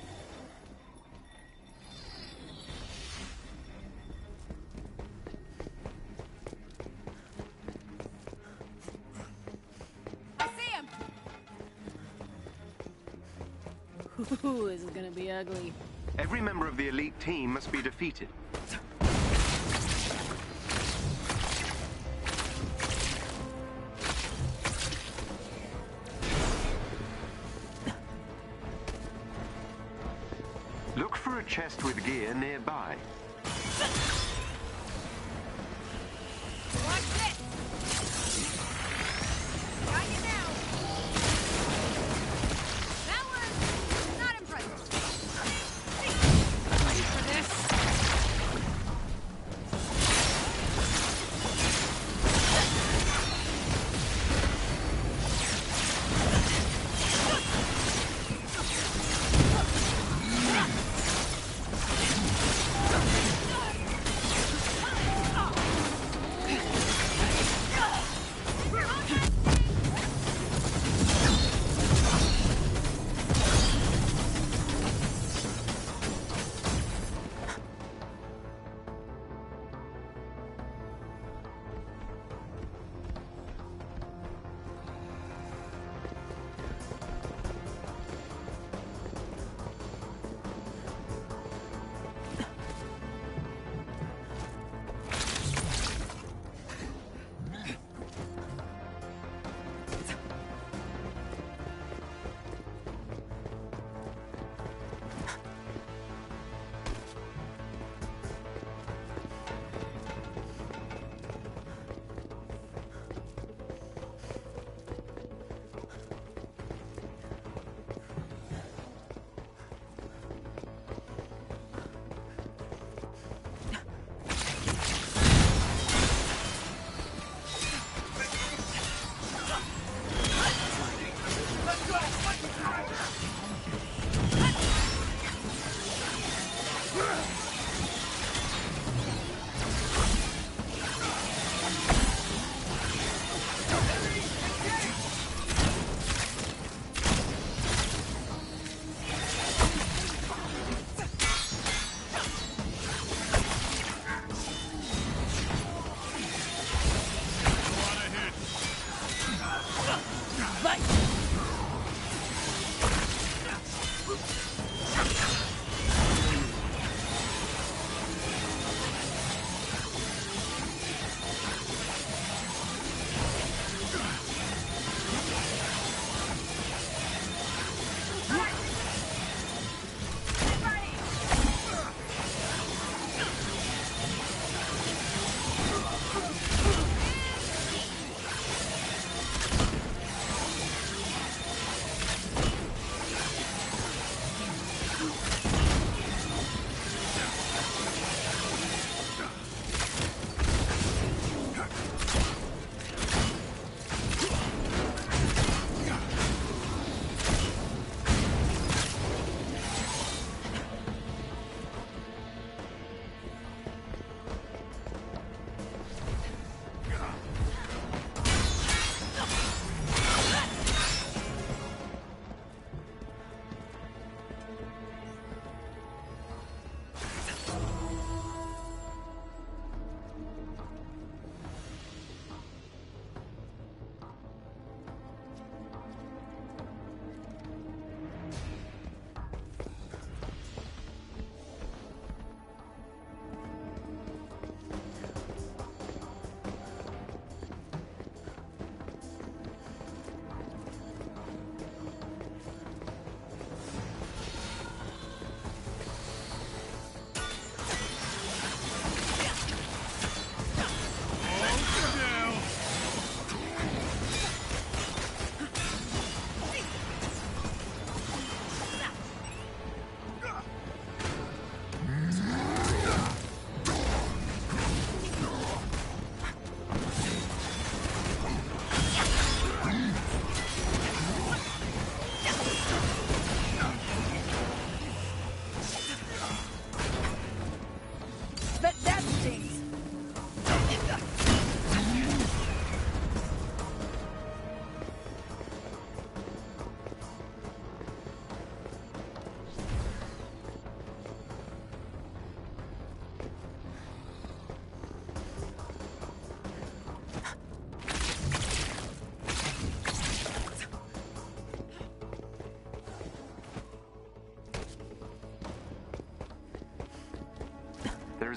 I see him. Ooh, this is gonna be ugly. Every member of the elite team must be defeated. Look for a chest with gear nearby. Watch this! Got you now! That was not impressive. Ready for this?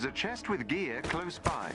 There's a chest with gear close by.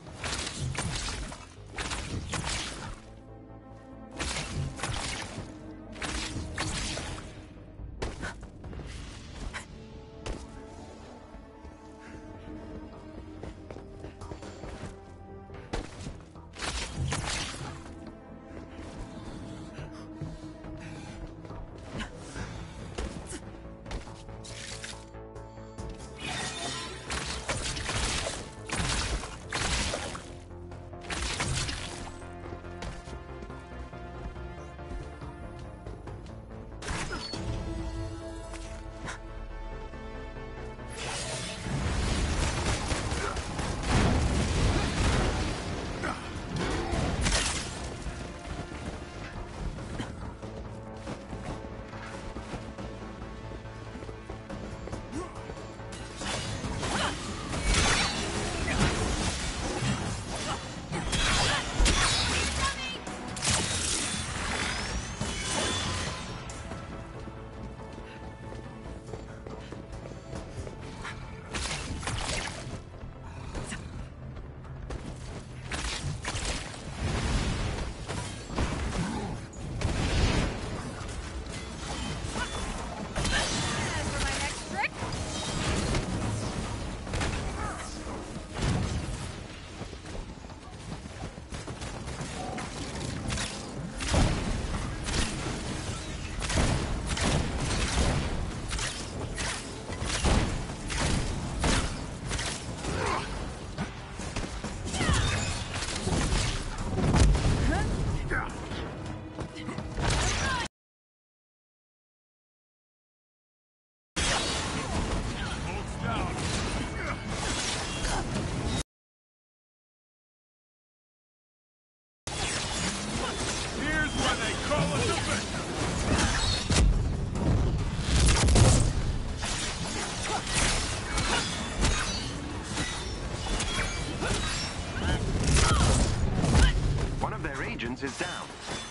Is down.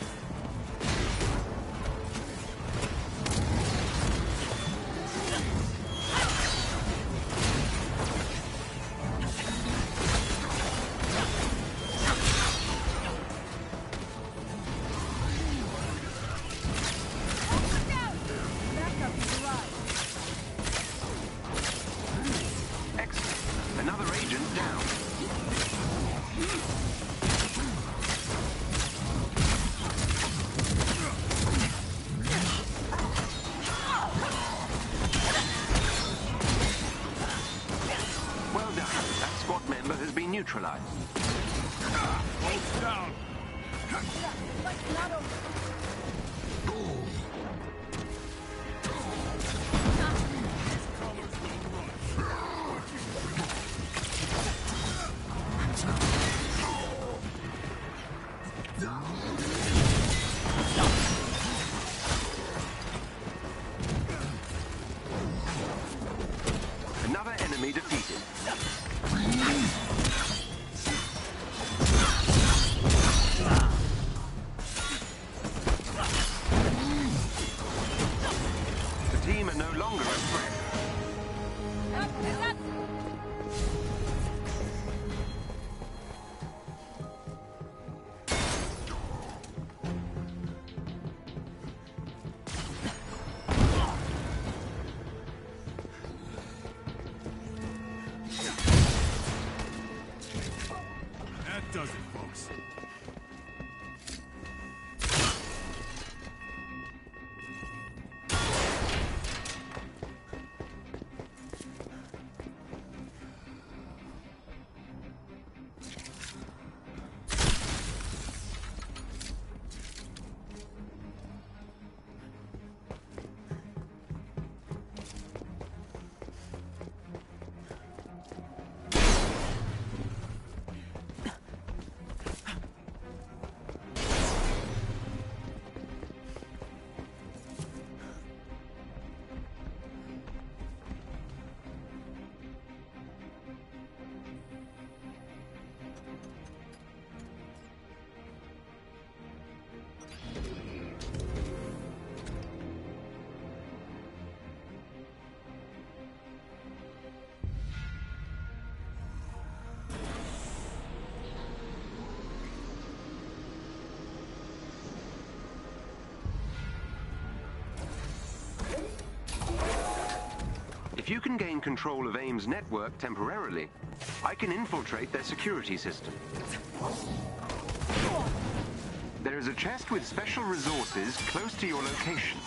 Excellent. Another agent down. Neutralized. Bolts down. Another enemy defeated. The team are no longer a threat. That does it, folks. If you can gain control of AIM's network temporarily, I can infiltrate their security system. There is a chest with special resources close to your location.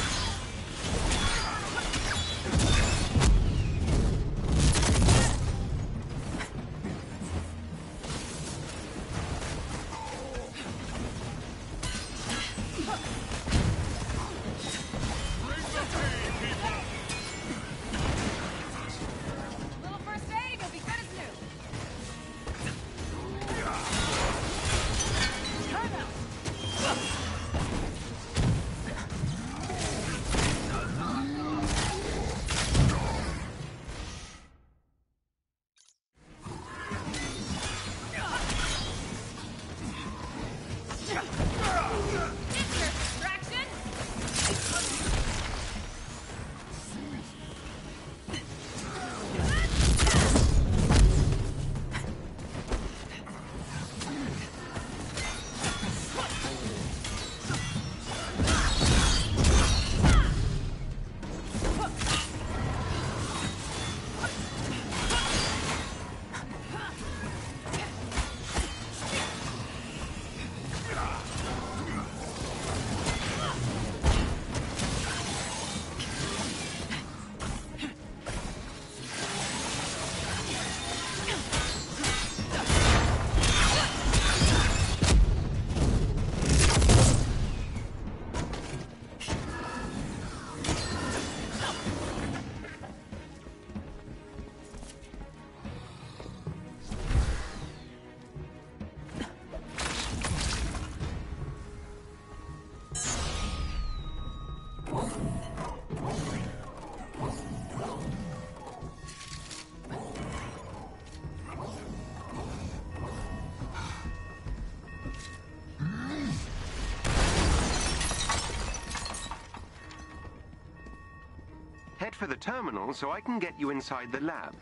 Head for the terminal so I can get you inside the lab.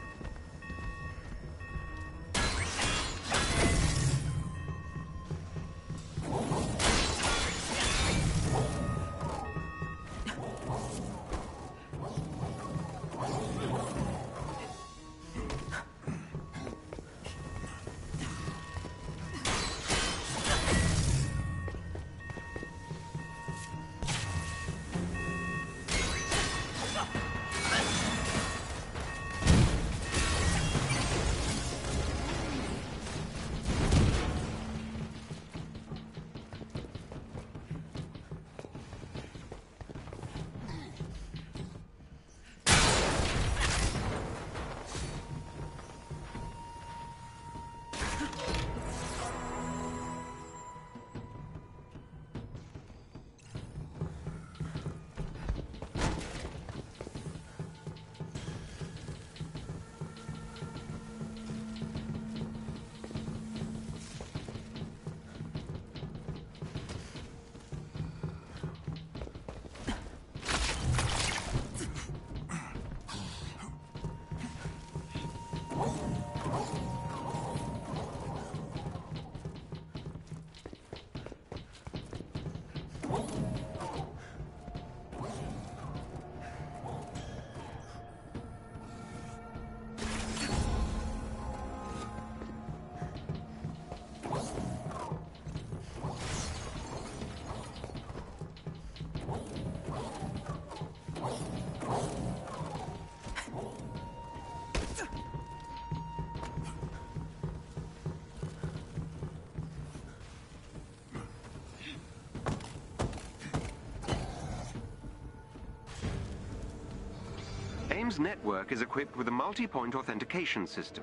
AIM's network is equipped with a multi-point authentication system.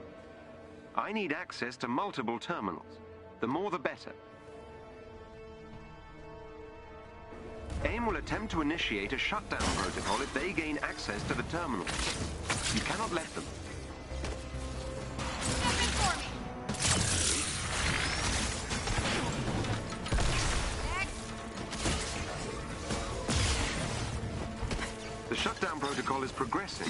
I need access to multiple terminals. The more the better. AIM will attempt to initiate a shutdown protocol if they gain access to the terminal. You cannot let them. The shutdown protocol is progressing.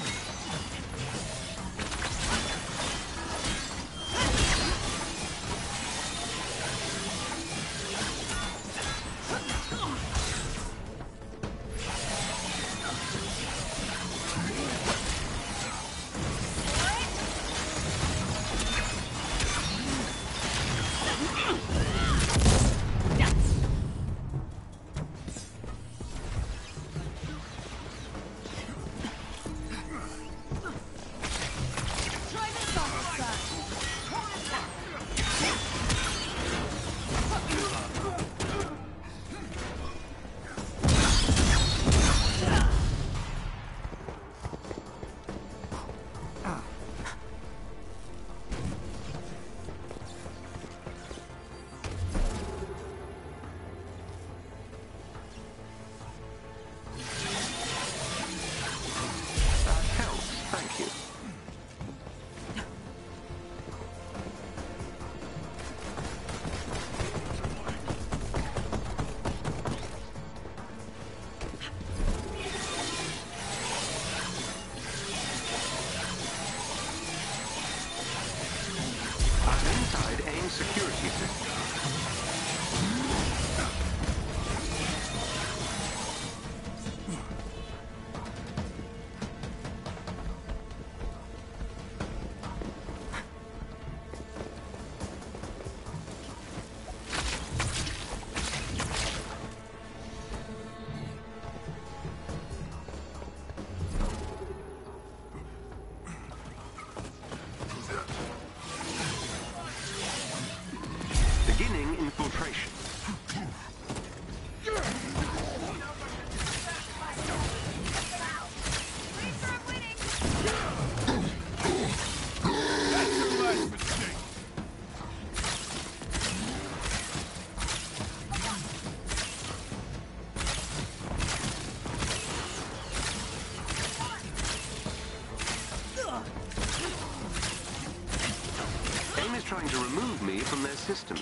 to remove me from their systems.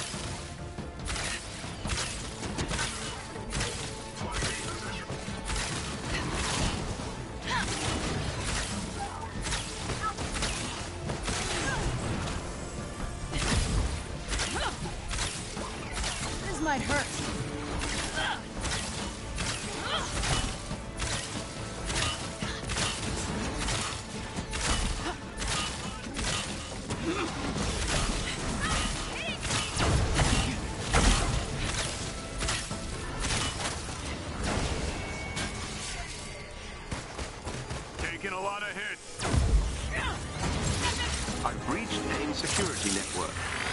This might hurt. Taking a lot of hits. I've breached AIM's security network.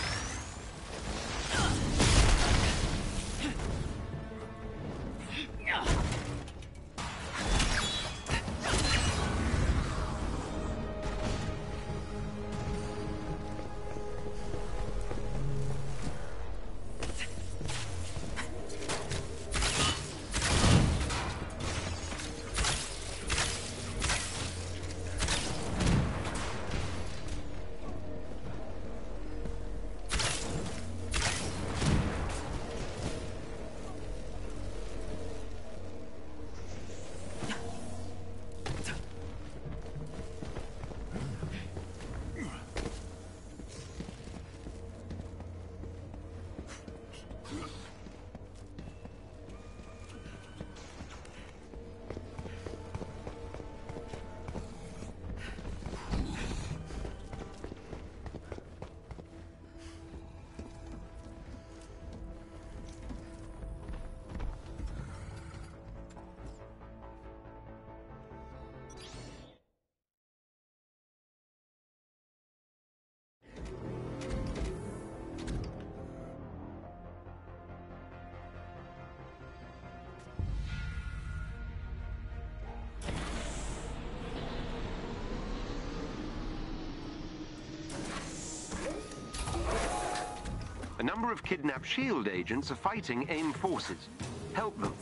A number of kidnapped SHIELD agents are fighting AIM forces. Help them.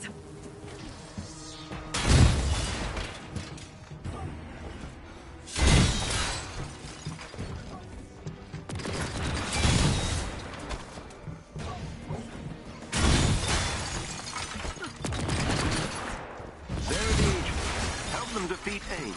There are the agents. Help them defeat AIM.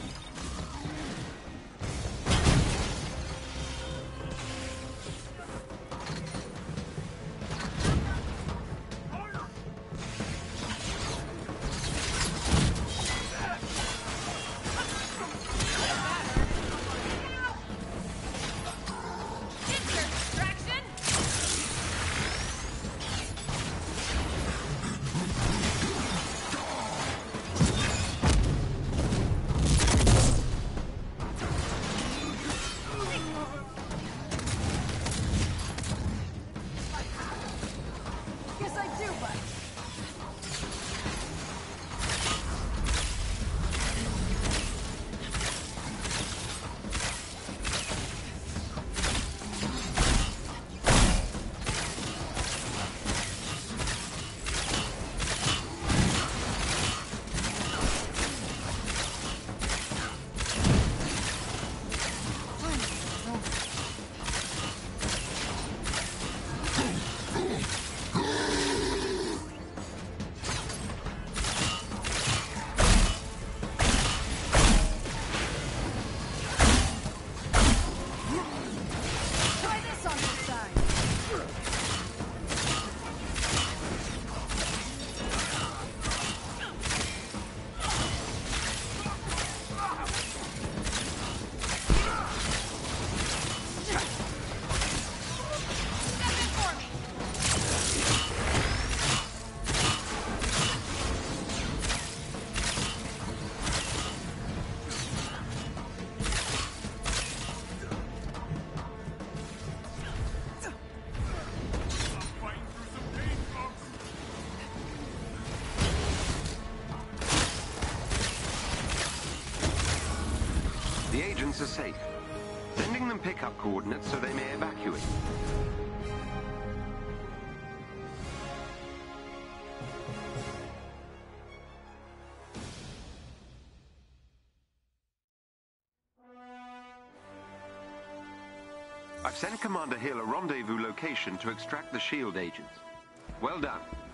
The agents are safe. Sending them pickup coordinates so they may evacuate. I've sent Commander Hill a rendezvous location to extract the SHIELD agents. Well done.